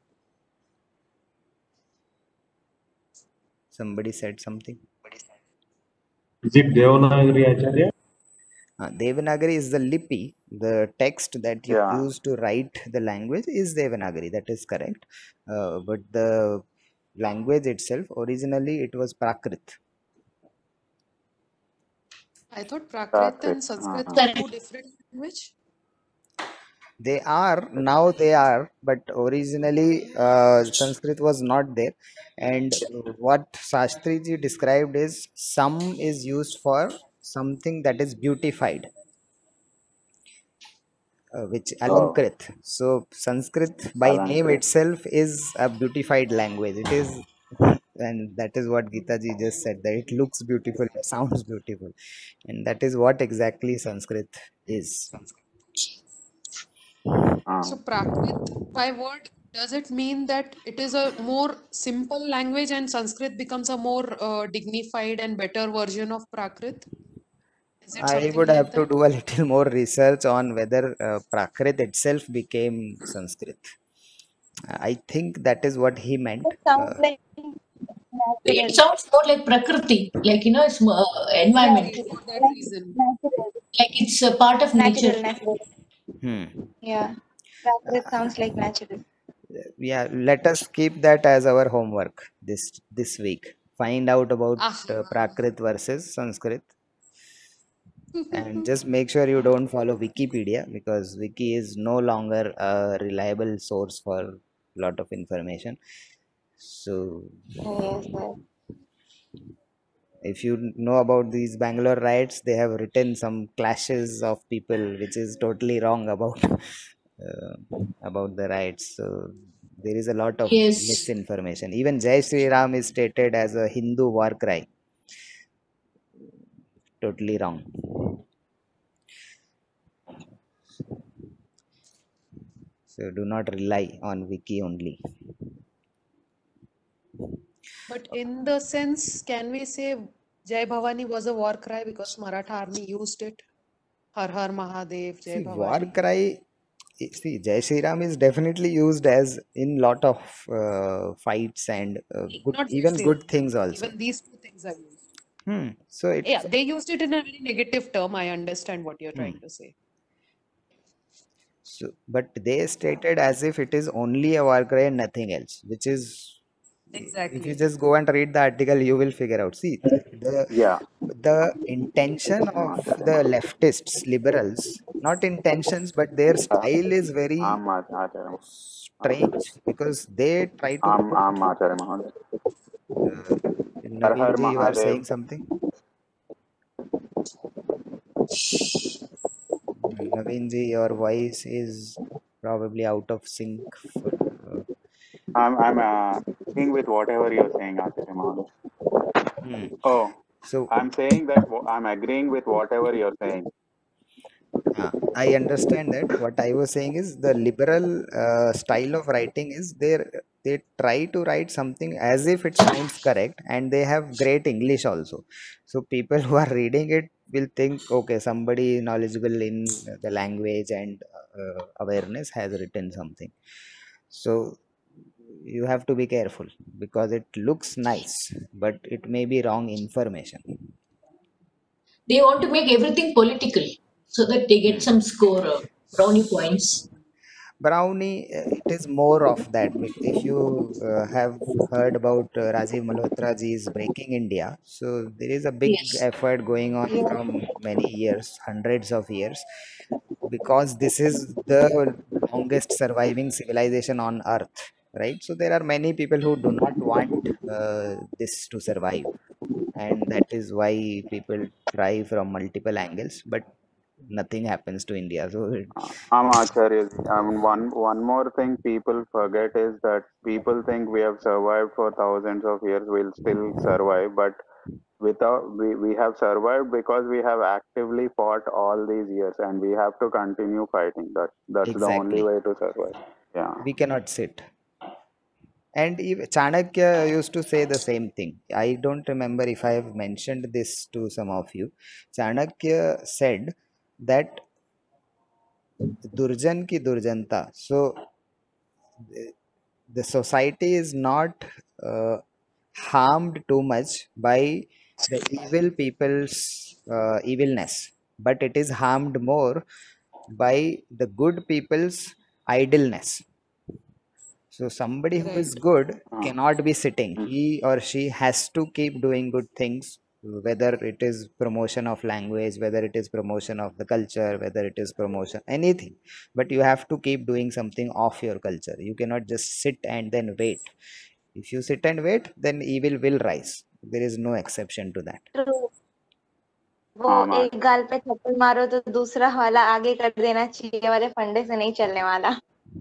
Somebody said something. Is it Devanagari Acharya? Uh, Devanagari is the lipi, the text that you Yeah. use to write the language is Devanagari. That is correct. Uh, but the language itself, originally it was Prakrit. I thought Prakrit Prakrit. and Sanskrit Uh-huh. were two different language. They are, now they are, but originally uh, Sanskrit was not there. And what Shastriji described is some is used for something that is beautified, uh, which Oh, Alankrit. So Sanskrit by name Alankrit. itself is a beautified language. It is, and that is what Gita ji just said, that it looks beautiful, it sounds beautiful, and that is what exactly Sanskrit is. So Um, Prakrit by word, does it mean that it is a more simple language and Sanskrit becomes a more uh, dignified and better version of Prakrit? Is it I something would like have to that? do a little more research on whether uh, Prakrit itself became Sanskrit. I think that is what he meant. It sounds Uh, like It natural. sounds more like Prakriti, like, you know, it's uh, Yeah, environment, Maybe for that like reason. natural. like it's a part of nature. Natural, natural. hmm. Yeah. Prakrit sounds like natural. Yeah, let us keep that as our homework this this week. Find out about uh, Aha. Prakrit versus Sanskrit, and just make sure you don't follow Wikipedia, because Wiki is no longer a reliable source for a lot of information. So Yes, yes. if you know about these Bangalore riots, they have written some clashes of people, which is totally wrong about uh, about the riots. So there is a lot of Yes. misinformation. Even Jai Sri Ram is stated as a Hindu war cry. Totally wrong. So do not rely on Wiki only. But in the sense, can we say Jai Bhavani was a war cry because Maratha army used it? Har Har Mahadev, Jai See, war Bhavani. cry. See, Jai Sri Ram is definitely used as in lot of uh, fights and uh, good, Not Jai even Sri good Ram. things also. Even these two things are used. Hmm. So Yeah, it's they used it in a very negative term. I understand what you're hmm. trying to say. So, but they stated as if it is only a war cry and nothing else, which is, if you Exactly. just go and read the article, you will figure out. See, the yeah. the intention Um, of Acharya the Mahoday. leftists, liberals, not intentions, but their Yeah. style is very I'm Acharya strange, because they try to I'm put. I'm Acharya Mahoday. Uh, Har Har Naveenji, you are Mahadev. saying something. Naveenji, your voice is probably out of sync. For, uh, I'm I'm uh, agreeing with whatever you're saying, Acharya Mahoday. hmm. Oh, So I'm saying that wh- I'm agreeing with whatever you're saying. Uh, I understand that. What I was saying is the liberal uh, style of writing is they they try to write something as if it sounds correct, and they have great English also. So people who are reading it will think, okay, somebody knowledgeable in the language and uh, awareness has written something. So you have to be careful, because it looks nice, but it may be wrong information. They want to make everything political so that they get Hmm. some score, uh, brownie points. Brownie, uh, it is more of that. bec- If you uh, have heard about uh, Rajiv Malhotra ji's Breaking India, so there is a big Yes. effort going on Yes. from many years, hundreds of years, because this is the longest surviving civilization on Earth, right? So there are many people who do not want uh, this to survive, and that is why people try from multiple angles, but nothing happens to India. So it, Uh, I'm Acharya. I mean, one one more thing people forget is that people think we have survived for thousands of years. We'll still survive, but without we, we have survived because we have actively fought all these years, and we have to continue fighting. That that's the only exactly, way to survive. Yeah. we cannot sit. And even Chanakya used to say the same thing. I don't remember if I have mentioned this to some of you. Chanakya said that Durjan ki Durjanta. So the society is not uh, harmed too much by the evil people's uh, evilness, but it is harmed more by the good people's idleness. So somebody who is Right. good Uh, cannot be sitting. mm, He or she has to keep doing good things, whether it is promotion of language, whether it is promotion of the culture, whether it is promotion, anything. But you have to keep doing something of your culture. You cannot just sit and then wait. If you sit and wait, then evil will rise. There is no exception to that. True. वो I'm एक Acharya. गाल पे थप्पड़ मारो तो दूसरा वाला आगे कर देना चाहिए वाले फंडे से नहीं चलने वाला।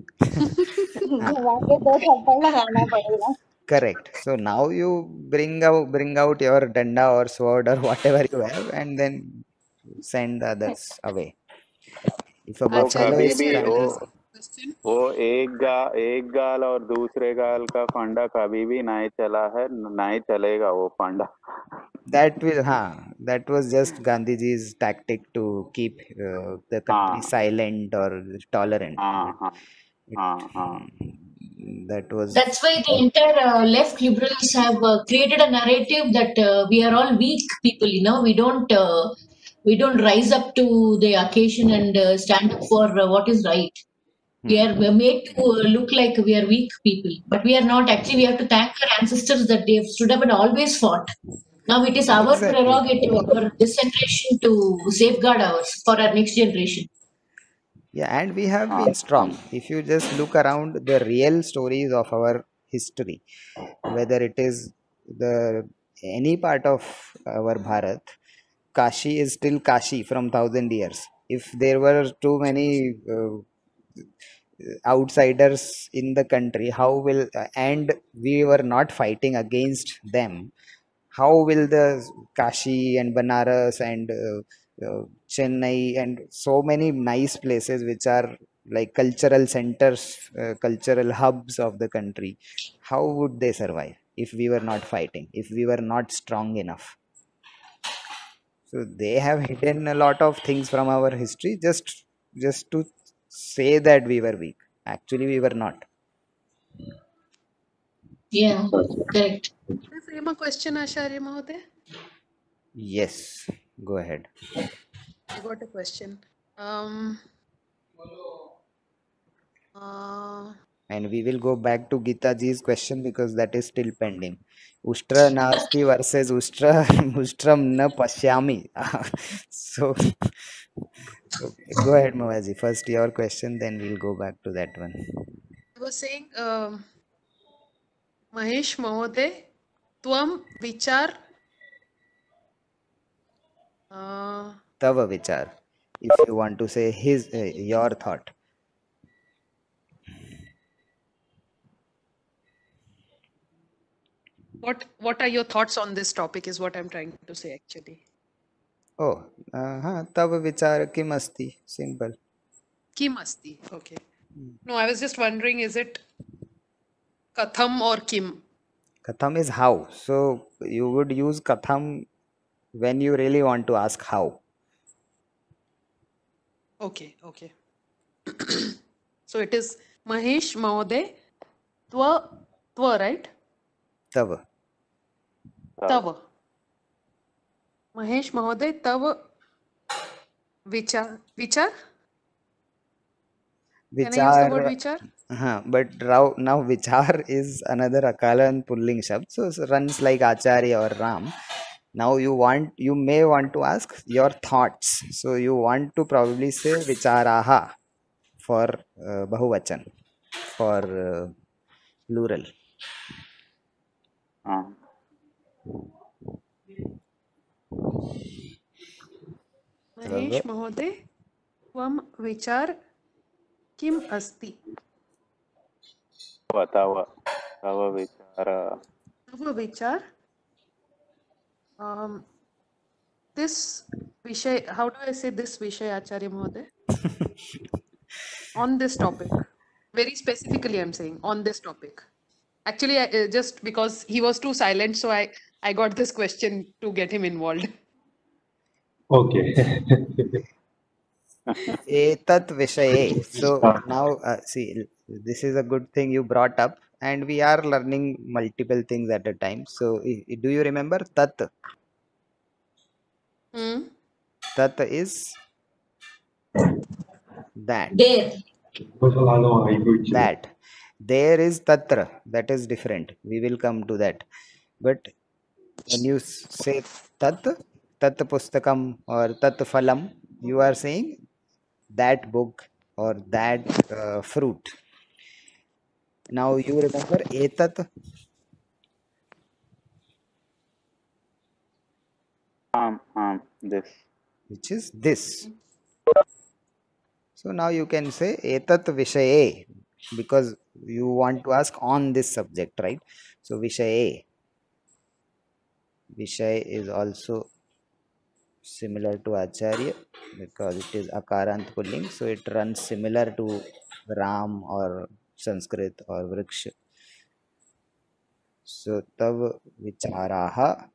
Ah, घुमा के दो थप्पड़ लगाना पड़ेगा। correct. So now you bring out bring out your danda or sword or whatever you have, and then send the others away. If a वो buffalo Acharya कभी is भी ji, trying, वो there's a question. वो एक गा एक गाल और दूसरे गाल का फंडा कभी भी नहीं चला है, नहीं चलेगा वो फंडा. that will, huh, that was just Gandhiji's tactic to keep uh, the country हाँ silent or tolerant. हाँ But हाँ it, हाँ हाँ. that was That's why the entire uh, left liberals have uh, created a narrative that uh, we are all weak people. You know, we don't uh, we don't rise up to the occasion and uh, stand up for uh, what is right. We hmm, are we're made to uh, look like we are weak people, but we are not. Actually, we have to thank our ancestors that they have stood up and always fought. Now it is our exactly. prerogative, our this generation, to safeguard ours for our next generation. Yeah, and we have हाँ been हाँ. strong. If you just look around the real stories of our history, whether it is the any part of our Bharat, Kashi is still Kashi from thousand years. If there were too many uh, outsiders in the country, how will and we were not fighting against them, how will the Kashi and Banaras and uh, uh, Chennai and so many nice places which are like cultural centers, uh, cultural hubs of the country, how would they survive if we were not fighting, if we were not strong enough? So they have hidden a lot of things from our history just just to say that we were weak. Actually, we were not. Yeah, correct. Can I frame a question, Acharya Mahoday? Yes, go ahead. I got a question. Um, uh, And we will go back to Gita ji's question because that is still pending. Ushtra nasti versus Ushtra Ushtram na pashyami. So okay, go ahead, Mavaji. First your question, then we'll go back to that one. I was saying, um, Mahesh Mahoday, Tvam Vichar, uh, Tava vichar. If you want to say his uh, your thought. what what are your thoughts on this topic is what I'm trying to say actually. Oh, uh, huh, Tava vichar kim asti. Simple. Kim asti. Okay. No, I was just wondering, is it Katham or Kim? Katham is how. So you would use Katham when you really want to ask how. Okay, okay. So it is Mahesh Mahoday, Twa, Twa, right? Tava. Tava. Mahesh Mahoday, Tava Vichar. Vichar? Can I use the word Vichar, vichar? huh, but now, now Vichar is another Akala and Pulling Shabd, so it runs like Acharya or Ram. Now you want, you may want to ask your thoughts. So you want to probably say Vicharaha for uh, Bahuvachan, for uh, plural. Ah. Mahesh Mahoday, Tvam vichar kim asti? Tava, tava, tava vichara. Tava vichar. Um, this Vishay, how do I say this Vishay, Acharya Mahoday? On this topic. Very specifically, I'm saying on this topic. Actually, I, uh, just because he was too silent, so I, I got this question to get him involved. Okay. Etat Vishaye. So now, uh, see, this is a good thing you brought up, and we are learning multiple things at a time. So, i- i- do you remember Tat? Hmm. Tat is that. There. That. There is Tatra. That is different. We will come to that. But when you s- say Tat, Tat Pustakam or Tat Phalam, you are saying that book or that uh, fruit. Now you remember Etat, Um, um, this. which is this. So now you can say Etat Vishaye because you want to ask on this subject, right? So Vishaye. Vishay is also similar to Acharya because it is Akarant Pulling, so it runs similar to Ram or Sanskrit or Vriksha. So Tav Vicharaha,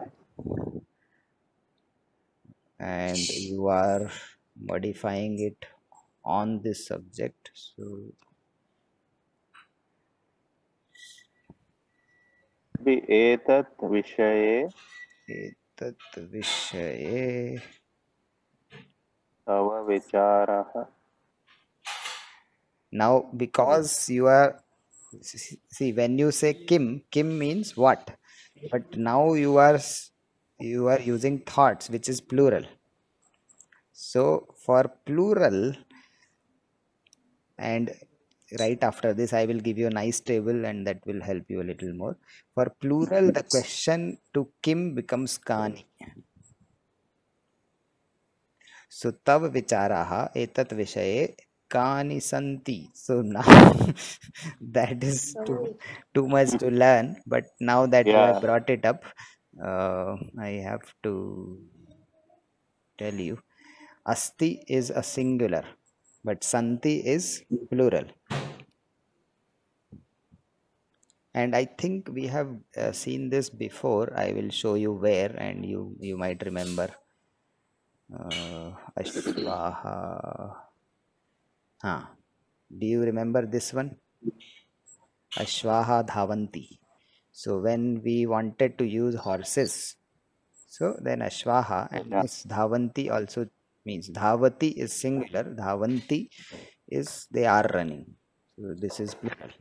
and you are modifying it on this subject. So Be etat vishaye Etat Vishaye. tava vicharaha. Now, because you are, see, when you say Kim, Kim means what? But now you are s- you are using thoughts, which is plural. So for plural, and right after this, I will give you a nice table, and that will help you a little more. For plural, the question to Kim becomes Kani. So tav vicharaha etat vishaye kani santi. So now that is too too much to learn, but now that you have Yeah. brought it up, uh, I have to tell you. Asti is a singular, but santi is plural. And I think we have uh, seen this before. I will show you where, and you you might remember. Uh, Ashvaha. Huh. Do you remember this one? Ashvaha Dhavanti. So when we wanted to use horses, so then Ashvaha and Yeah. this Dhavanti also means Dhavati is singular, Dhavanti is they are running. So this is plural.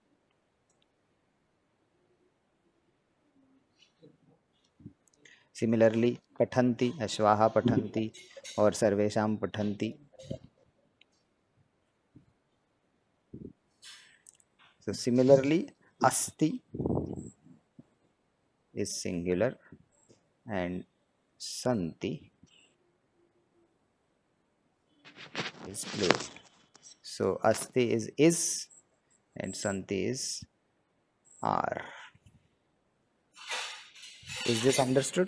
Similarly, Pathanti, Ashvaha Pathanti or Sarvesham Pathanti. So similarly, Asti is singular and Santi is plural. So Asti is is and Santi is are. Is this understood?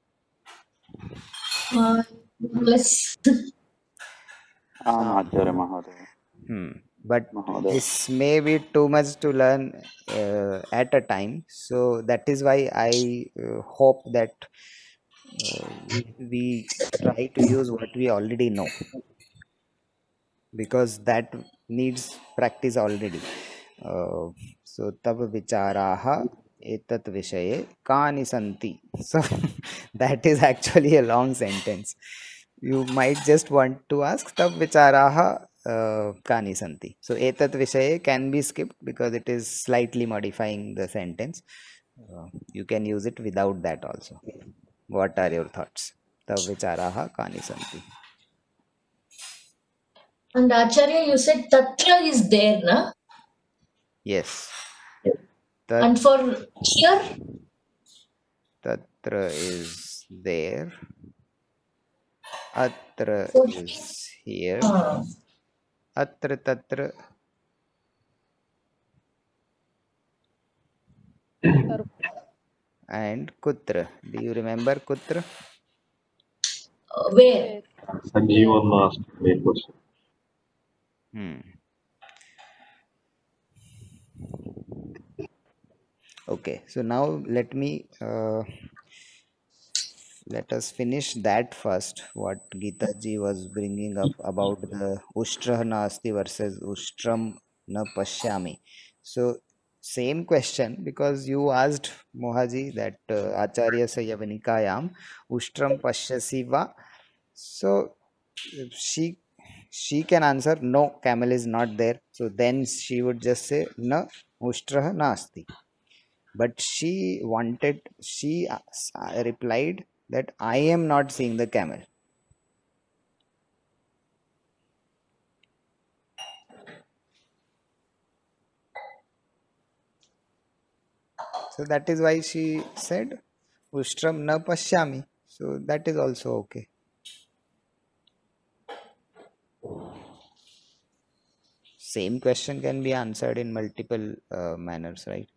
Uh, yes. Um, Um, Acharya Mahodaya. hmm. But Mahodaya. this may be too much to learn uh, at a time. So that is why I uh, hope that uh, we, we try to use what we already know, because that needs practice already. Uh, so tab vicharaha etat vishaye kani santi. So that is actually a long sentence. You might just want to ask tab vicharaha uh, kani santi. So etat vishaye can be skipped because it is slightly modifying the sentence. Uh, you can use it without that also. What are your thoughts? Tav vicharaha kani santi. And Acharya, you said tatra is there, na? Yes. And Tat, for here, tatra is there. Atra for is here. uh, Atra tatra. And kutra. Do you remember kutra? uh, where? Sanjeevan asked me a question. Hmm. Okay, so now let me uh, let us finish that first. What Gita ji was bringing up about the Ushtra Nasti versus Ushtram na Pashyami. So same question, because you asked Mohaji that uh, Acharya Sayavanikayam Ushtram Pashyasi va. So she she can answer no, camel is not there. So then she would just say na Ushtra Nasti. But she wanted, she uh, replied that I am not seeing the camel. So that is why she said Ushtram na pashyami. So that is also okay. Same question can be answered in multiple uh, manners, right?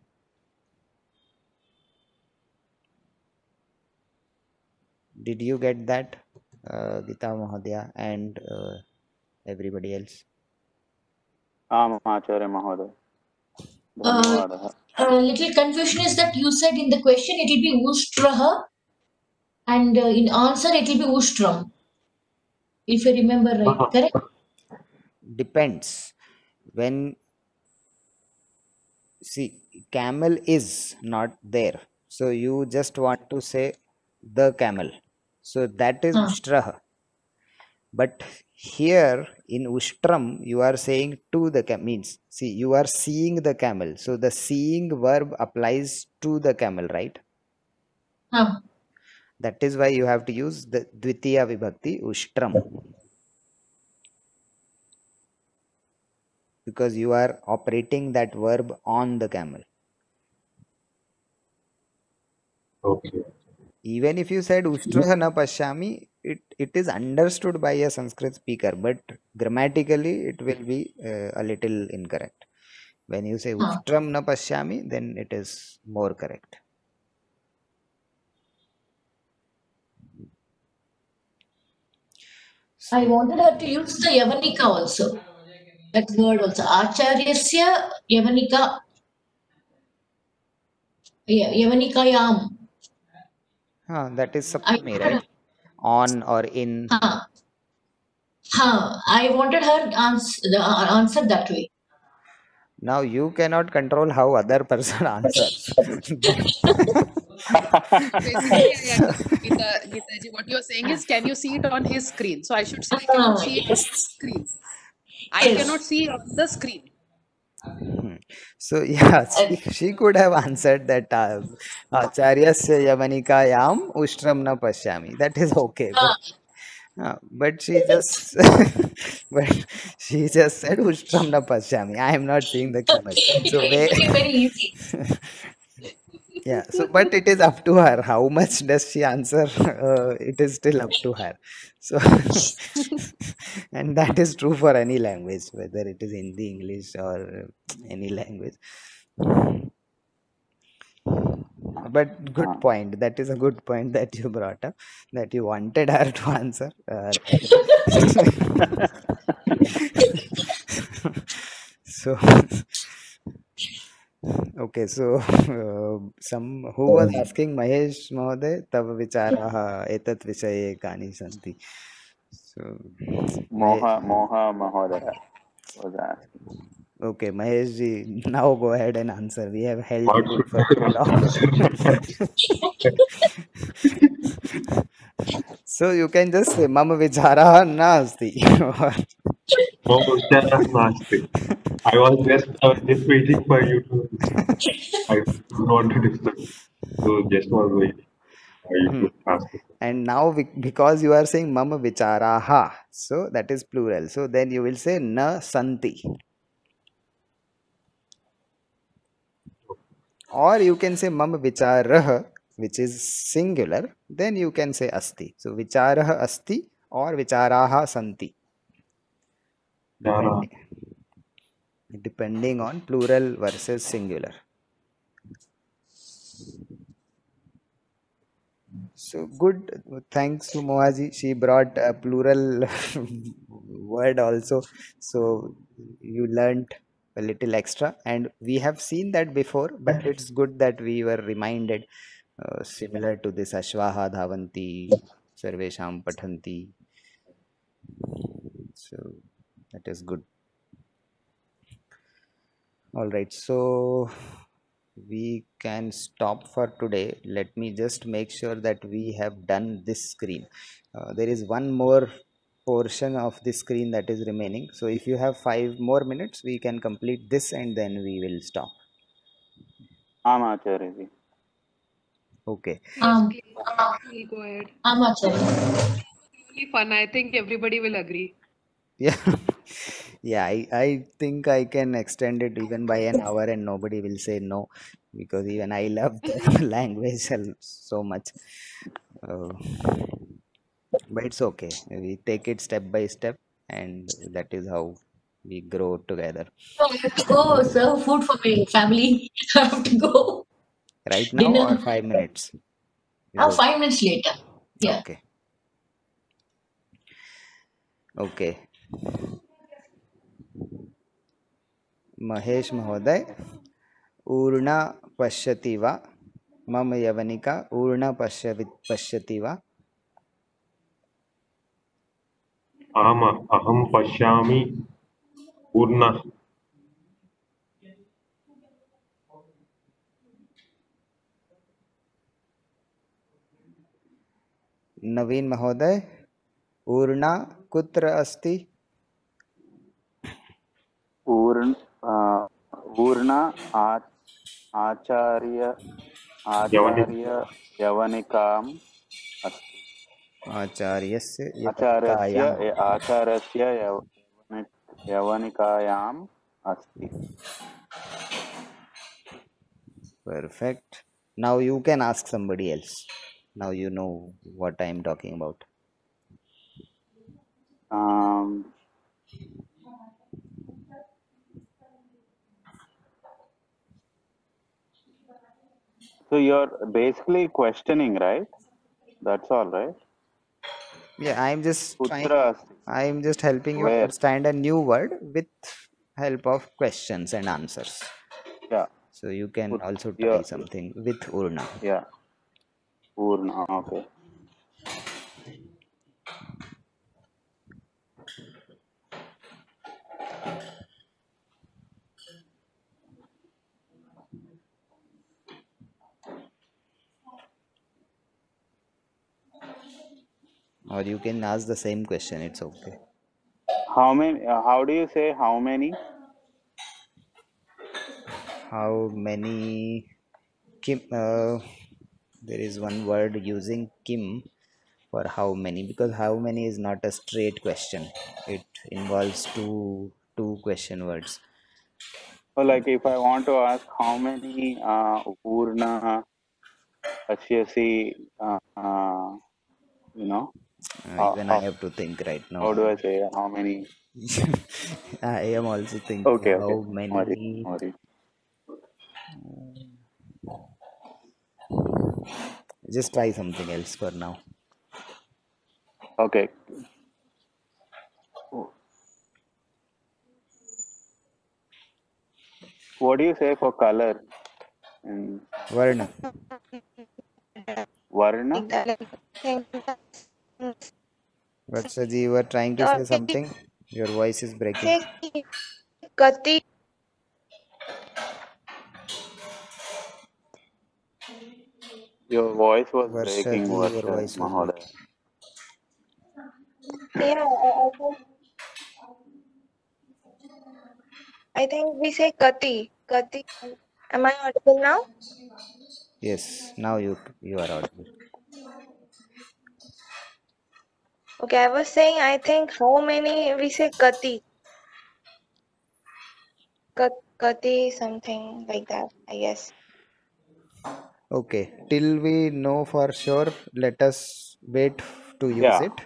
Did you get that, uh, Gita Mahodaya and uh, everybody else? आम् आचार्य महोदय Uh, धन्यवादः a little confusion is that you said in the question it will be Ushtraha and uh, in answer it will be Ushtram. If I remember right, correct? Depends. When, see, camel is not there. So you just want to say the camel. So that is Huh. Ushtraha. But here in Ushtram, you are saying to the camel, means, see, you are seeing the camel. So the seeing verb applies to the camel, right? Huh. That is why you have to use the Dvitiya Vibhakti Ushtram. Because you are operating that verb on the camel. Okay. Even if you said Ushtraha na Pashyami, it, it is understood by a Sanskrit speaker, but grammatically it will be uh, a little incorrect. When you say Huh. Ushtram na Pashyami, then it is more correct. I So, wanted her to use the Yavanika also. That word also. Acharyasya Yavanika. Yeah, Yavanikayam. huh, that is I Saptami, wanted right? On or in. huh. Huh. I wanted her answer, the uh, answer that way. Now you cannot control how other person answers. Basically, I understand, Gita, Gita ji. What you're saying is, can you see it on his screen? So I should say, can you Ah, see it on yes. his screen? I Yes. cannot see on the screen. Hmm. So yeah, Uh, she, she could have answered that uh, Acharyasya Yavanikayam Ushtram na Pashyami. That is okay, but ah, uh, but she just but she just said Ushtram na Pashyami. I am not seeing the camel. So it where became very easy. yeah, so but it is up to her. How much does she answer? Uh, it is still up to her. So and that is true for any language, whether it is Hindi, English, or any language. But good हाँ point. That is a good point that you brought up. That you wanted her to answer. Uh, so okay, so uh, some who was asking Mahesh Mahoday, Tava Vicharaha Etat Vishaye Kani Santi. So मोह Mahesh, मोह महोदय was asking. okay, Mahesh ji, now go ahead and answer. We have held What you should for too I long. answer? So you can just say Mama Vicharaha Nasti. No vichara nasti. I was just I was just waiting for you to. I don't want to disturb. So just was waiting for you Hmm. to ask the question. And now be- because you are saying mama vicharaha, so that is plural. So then you will say na santi. Or you can say mama vicharah, which is singular. Then you can say asti. So vicharah asti or vicharaha santi. Vichara. Depending, depending on plural versus singular. So good. Thanks to Mohaji. She brought a plural word also. So you learned a little extra. And we have seen that before, but it's good that we were reminded, uh, similar to this Ashvaha Dhavanti, Sarvesham Pathanti. So that is good. All right. So we can stop for today. Let me just make sure that we have done this screen. Uh, there is one more portion of the screen that is remaining. So if you have five more minutes, we can complete this and then we will stop. Aam Acharya. Okay. Yes, Um, please. We'll go ahead. I'm Acharya. Really fun. I think everybody will agree. Yeah. Yeah, I, I think I can extend it even by an hour and nobody will say no, because even I love the language so much. Uh, but it's okay. We take it step by step, and that is how we grow together. So I have to go serve food for my family. I have to go Right now or dinner. five minutes is Uh, okay. five minutes later. Yeah. Okay. Okay. Mahesh Mahoday, Urna Pashyati va, Mama Yavanika, Urna Pashyati va. Aham aham pashyami urna. Naveen Mahoday, Urna Kutra Asti. Urn, uh, Urna Ach- Acharya Yavanik. Acharya Yavanikam Asti. Acharyasya Acharyasya Yavanikayam. Acharyasya Yavanik- Yavanikayam Asti. Perfect. Now you can ask somebody else. Now you know what I am talking about. Um, so you're basically questioning, right? That's all, right? Yeah, I am just trying. Putra Asti. I am just helping you Where? understand a new word with help of questions and answers. Yeah. So you can Put, also try yeah. something with Urna. Yeah. Urna. Okay. Or you can ask the same question. It's okay. How many? Uh, how do you say how many? How many? Kim, uh, there is one word using Kim for how many, because how many is not a straight question. It involves two two question words. So, like, if I want to ask how many uh, Urna Ashyasi, uh, uh, you know, Uh, how, even I how, have to think right how now. do I say how many? I am also thinking Okay, okay. how Sorry, many. sorry. Just try something else for now. Okay. What do you say for color? In Varna. Varna? Vatsaji, you were trying to say something? Your voice is breaking. Gati. Your voice was breaking, Varshaji, your Varsha voice was Mahoday. breaking. Yeah, I, I can. I think we say Kati. Kati. Am I audible now? Yes, now you you are audible. Okay, I was saying I think how many we say Kati. Kat, Kati something like that, I guess. Okay, till we know for sure, let us wait to use Yeah. it.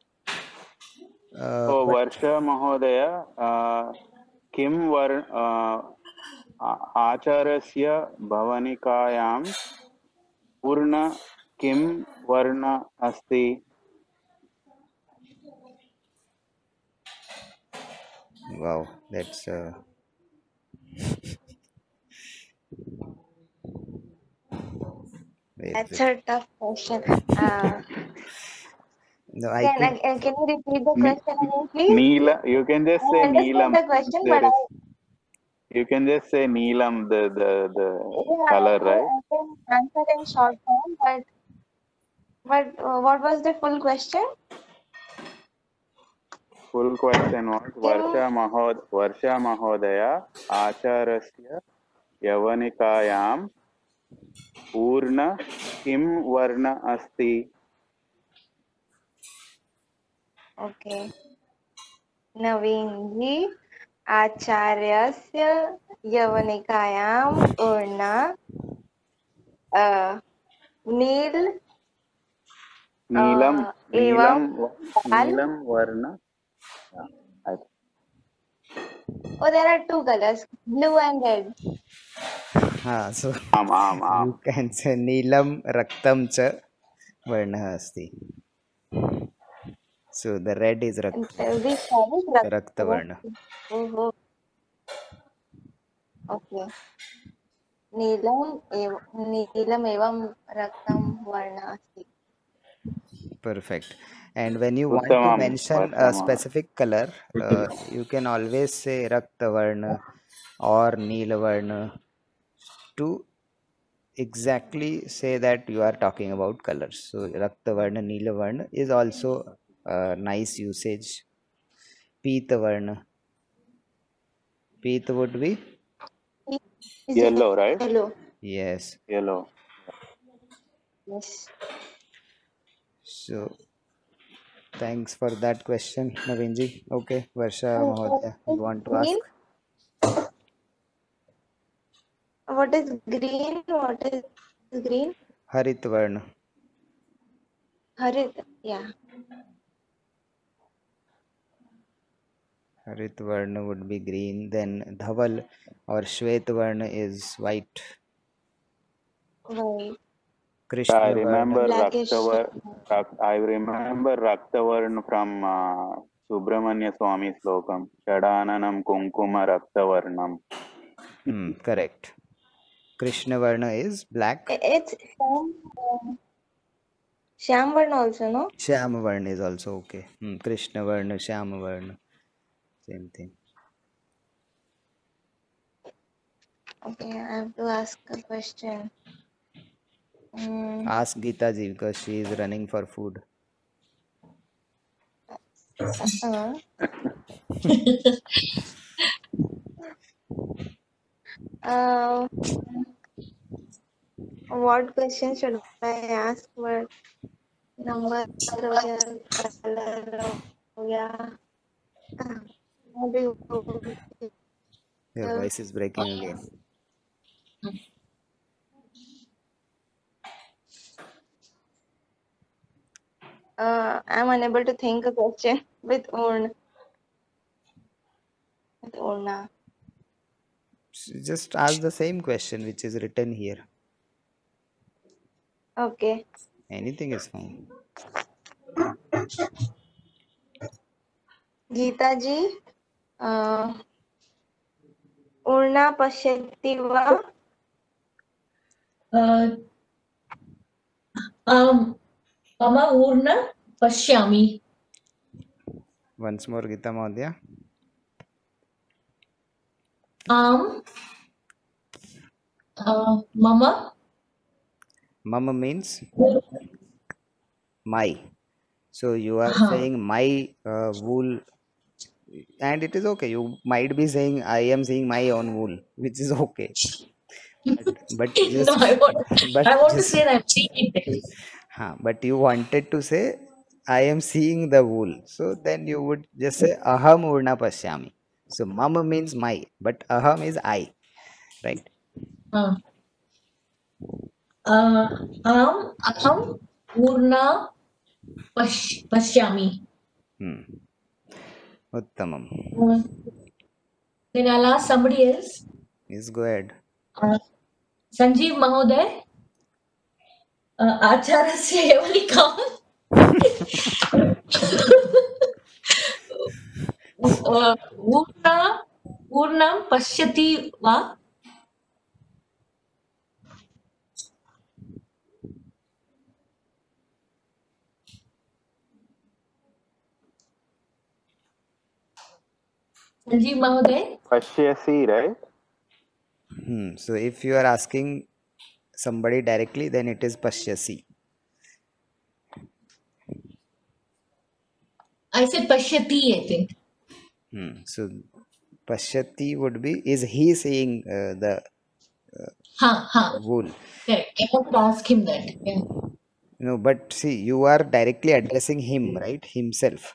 Uh, So but Varsha Mahodaya, uh, किं वर uh, आ- आचार्यस्य भवनिकायां पूर्ण किं वर्ण अस्ति? wow, that's uh, wait, That's wait. a tough question. Uh, No, I can, think I- can you repeat the Ni- question again, please? Neela, you can just I say understand Neelam. the question, There but is, I, you can just say Neelam, the the the yeah, color, I, right? I can answer in short form, but but uh, what was the full question? Full question was Kim, Varsha Mahod Varsha Mahodaya Acharasya Yavanikayaam Purna Kim Varna Asti? okay. Naveen ji, आचार्यस्य यवनिकायाम् ऊर्ण uh, nil Neelam uh, एवं Neelam Lal. Neelam Varna. Yeah, I, Oh, there are two colors, blue and red. ah, so Am Am you Am. can say Neelam Raktam Cha Varna Asti. So the red is And, Rakt, uh, which color is Rakta Varna. Rakta? Oh, okay. नीलम एव नीलम एवं रक्तम वर्ण अस्ति. Perfect. And when you want to Uttamam mention Varsha a Mahodaya. specific color, uh, you can always say Rakta Varna or Neela Varna to exactly say that you are talking about colors. So Rakta Varna, Neela Varna is also a nice usage. Pita Varna. Pita would be Is Yellow, right? yellow. yes. Yellow. Yes. So thanks for that question, Navinji. Okay, Varsha Oh, Mahodaya, what you is want to ask? green? What is green? What is green? Harit Varna. Harit. Yeah. Harit Varna would be green. Then Dhaval or Shwet Varna is white. White. I Krishna Varna. remember Blackish. Raktavar, Rak, I remember Raktavarn from uh, Subramanya Swami Slokam. Shadananam Kunkuma Raktavarnam. Hmm, correct. Krishna Varna is black. I- It's Sham. uh, Sham Varna also, no? Shyama Varna is also okay. Hmm, Krishna Varna, Shyama Varna. Same thing. Okay, I have to ask a question. Mm, Ask Geeta ji because she is running for food. uh, uh, what question should I ask? What number हो गया, color हो गया. What do you Your give? voice is breaking again. Uh, I'm unable to think a question with Urn. With Urna. S- Just ask the same question which is written here. Okay. Anything is fine. Geeta ji, uh, Urna pashyati va? Uh, um, Mama Urna Pashyami. Once more, Geeta Mahodaya. Um, uh, Mama. Mama means my. So you are Uh-huh. saying my uh, wool and it is okay. You might be saying, I am seeing my own wool, which is okay. But, but No, just, I want, but I want to just, say that I'm seeing it. huh, but you wanted to say, I am seeing the wool. So then you would just say, aham urna pashyami. So mama means my, but aham is I, right? Uh, uh, aham, aham, urna, pash, pashyami. Hmm. Uttamam. Uh, then I'll ask somebody else. Yes, go ahead. Uh, Sanjeev Mahoday, uh, Acharasya Evalikam. uh, Urna, Urnam Pashyati Va. Sanjeev Mahoday. Pashyasi, right? Hmm. So if you are asking somebody directly, then it is pashyasi. I said Pashyati, I think. Hmm. So pashyati would be, is he seeing uh, the Ha, ha. wool? Correct. I want to ask him that. Yeah. No, but see, you are directly addressing him, right? Himself.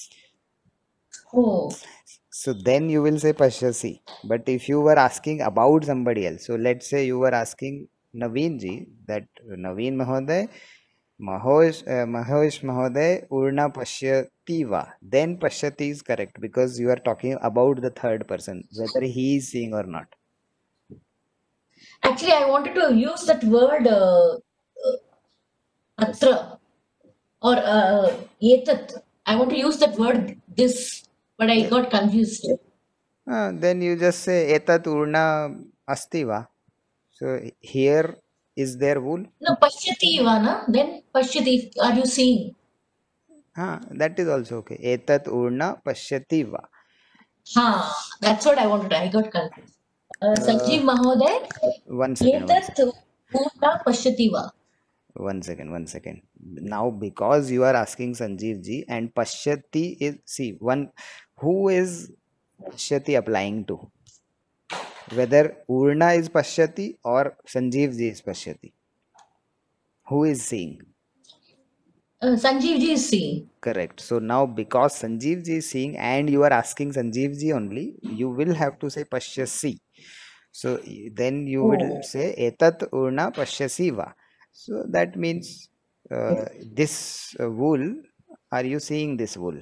Oh. So then you will say pashyasi. But if you were asking about somebody else, so let's say you were asking Naveen ji, that Naveen Mahoday, Mahosh, uh, Mahosh Mahoday, Urna pashyati va. Then pashyati is correct because you are talking about the third person, whether he is seeing or not. Actually, I wanted to use that word uh, uh, atra or uh, etat. I want to use that word this, but I got confused. Uh, then you just say etat urna asti va. So here is there wool? No, Pashyati Ivana. Then Pashyati, are you seeing? Ah, that is also okay. Etat urna pashyati va. Ha, that's what I wanted. I got confused. Uh, Uh, Sanjeev Mahoday, one second, one etat second, urna pashyati va. one second, one second. Now, because you are asking Sanjeev ji and pashyati is, see, one, who is pashyati applying to? Whether urna is pashyati or Sanjeev ji is pashyati. Who is seeing? Uh, Sanjeev ji is seeing. Correct. So now because Sanjeev ji is seeing and you are asking Sanjeev ji only, you will have to say pashyasi. So y- then you will Oh. say etat urna pashyasi va. So that means uh, this uh, wool, are you seeing this wool?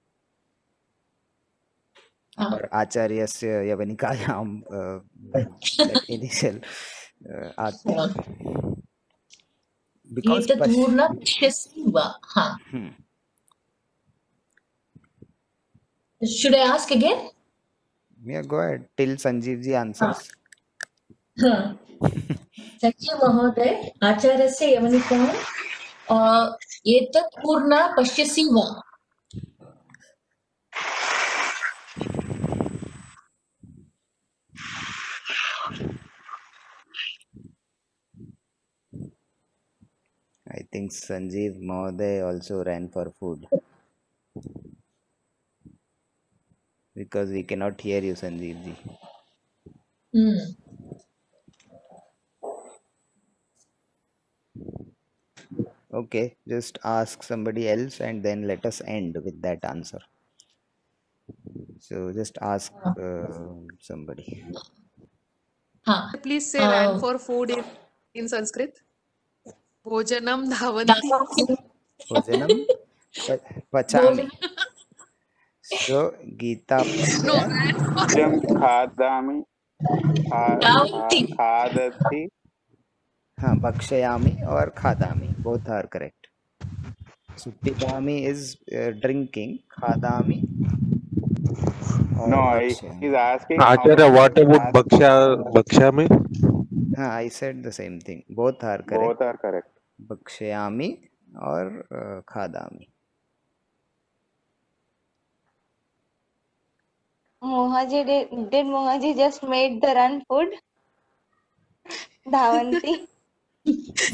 Ah. Or acharyasya yavanikayam, uh, that initial uh, at- Yeah. because Etat pash, urna pashyasi va. Ha. hmm. Should I ask again? Yeah, go ahead till Sanjeev ji Ha. answers. Ha. Sanjeev Mahoday, Acharasya Yavanikam, uh, etat urna pashyasi va. I think Sanjeev Mahoday also ran for food because we cannot hear you, Sanjeev ji. Hmm. Okay, just ask somebody else and then let us end with that answer. So just ask uh, somebody. Ha. Please say ran Uh, for food in, in Sanskrit. Bhojanam dhavanti. Bhojanam pa- pachami. Bhojanam So Gita No, Padya, ran for Jam food. khadami, kha, kha, dhavanti. khadati. हाँ, bhakshayami or khadami. Both are correct. So pidami is uh, drinking, khadami or No, I, he's bhakshayami. asking how Acharya, many what times about has Bhaksha, Bhakshami? हाँ, I said the same thing. Both are correct. both are correct. Bhakshayami or uh, khadami. Mohaji did, did Mohaji just made the run food? Dhavanti.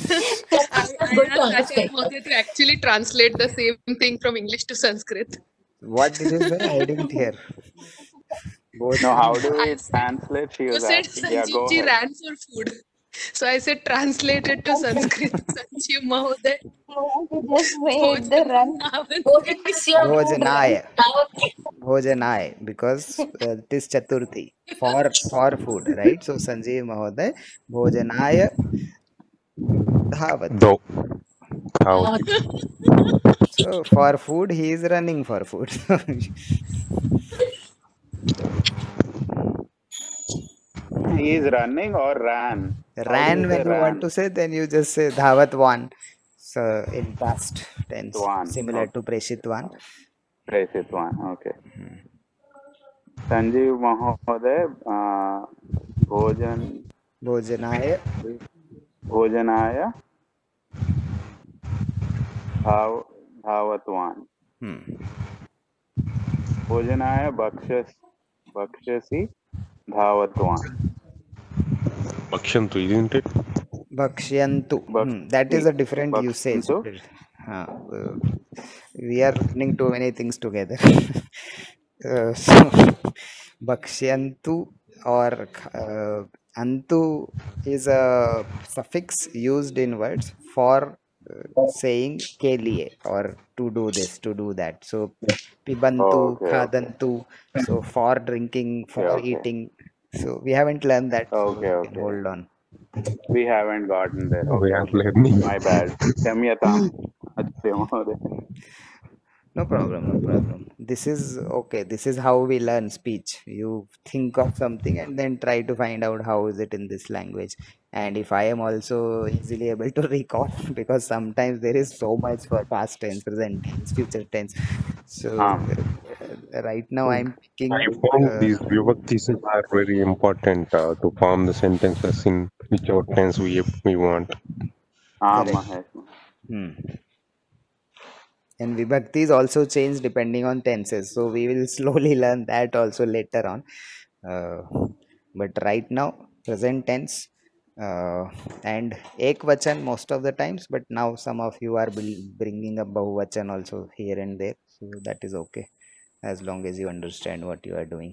That's I, what I was I going to asked ask. Acharya Mahodaya to actually translate the same thing from English to Sanskrit. What did you say? I didn't hear. No, how do I we said, translate? She you was said asking. Yeah, Sanjeev go ji ahead. ran for food. So I said translated to Sanskrit. Sanjeev Mahoday. You just made the run. Bhojanasya Bhojanaya. Dhavat. Bhojanaya, because uh, it is Chaturthi for for food, right? So Sanjeev Mahoday, Bhojanaya Dhavat. Do. Dhawati. Dhavat. So for food, he is running for food. He is running or ran? How do you Ran say when you want ran? to say, then you just say Dhavatwan. So in past tense, Twan. similar Okay. to Preshitwan. Preshitwan. Okay. Sanjeev Mahoday, uh, Bhojan, Bhojanaya Bhojanaya Dhav, Dhavatwan. hmm. Bhojanaya Bhakshas, Bhakshasi Dhavatwan. Bhakshantu, isn't it? Bhakshyantu. Hmm. That is Bhakti, a different usage. Bhakshantu. Uh, uh, we are learning too many things together. uh, so, Bhakshyantu or uh, Antu is a suffix used in words for uh, saying ke liye or to do this, to do that. So, pibantu, Okay, okay. khadantu. So, for drinking, for Okay, okay. eating. So, we haven't learned that. So, Okay, we can okay. hold on. We haven't gotten there. We Okay, are okay. learning. My bad. Shamyatam. Acharya Mahoday. No problem, no problem. This is okay. This is how we learn speech. You think of something and then try to find out how is it in this language. And if I am also easily able to recall, because sometimes there is so much for past tense, present tense, future tense. So Um, uh, right now I'm picking. I found Uh, these vibhaktis are very important uh, to form the sentences in whichever tense we we want. ah, correct. Mahesh. Hmm. And vibhakti is also changed depending on tenses. So we will slowly learn that also later on. Uh, but right now, present tense uh, and ekvachan most of the times. But now some of you are bringing up bahuvachan also here and there. So that is okay as long as you understand what you are doing.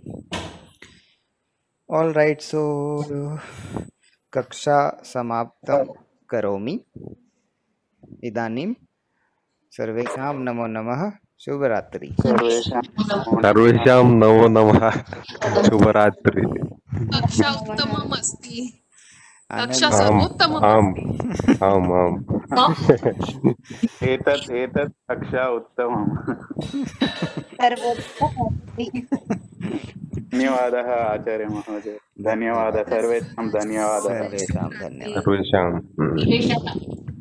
All right. So kaksha samaptam karomi. Idanim सर्वेषां नमो नमः शुभरात्रि Sarvesham Namo Sarvesham namo namaha. Shubharatri. Kaksha uttamam asti. Kaksha Anand Am, sarvottamam am, asti. am, am. एतत् एतत् कक्षा उत्तमम् सर्वोत्तममस्ति। धन्यवादः आचार्य महोदय धन्यवादः धन्यवादः सर्वेषां धन्यवादः सर्वेषां Shubhratri. धन्यवादः Sarvesham. Hmm. Sarvesham.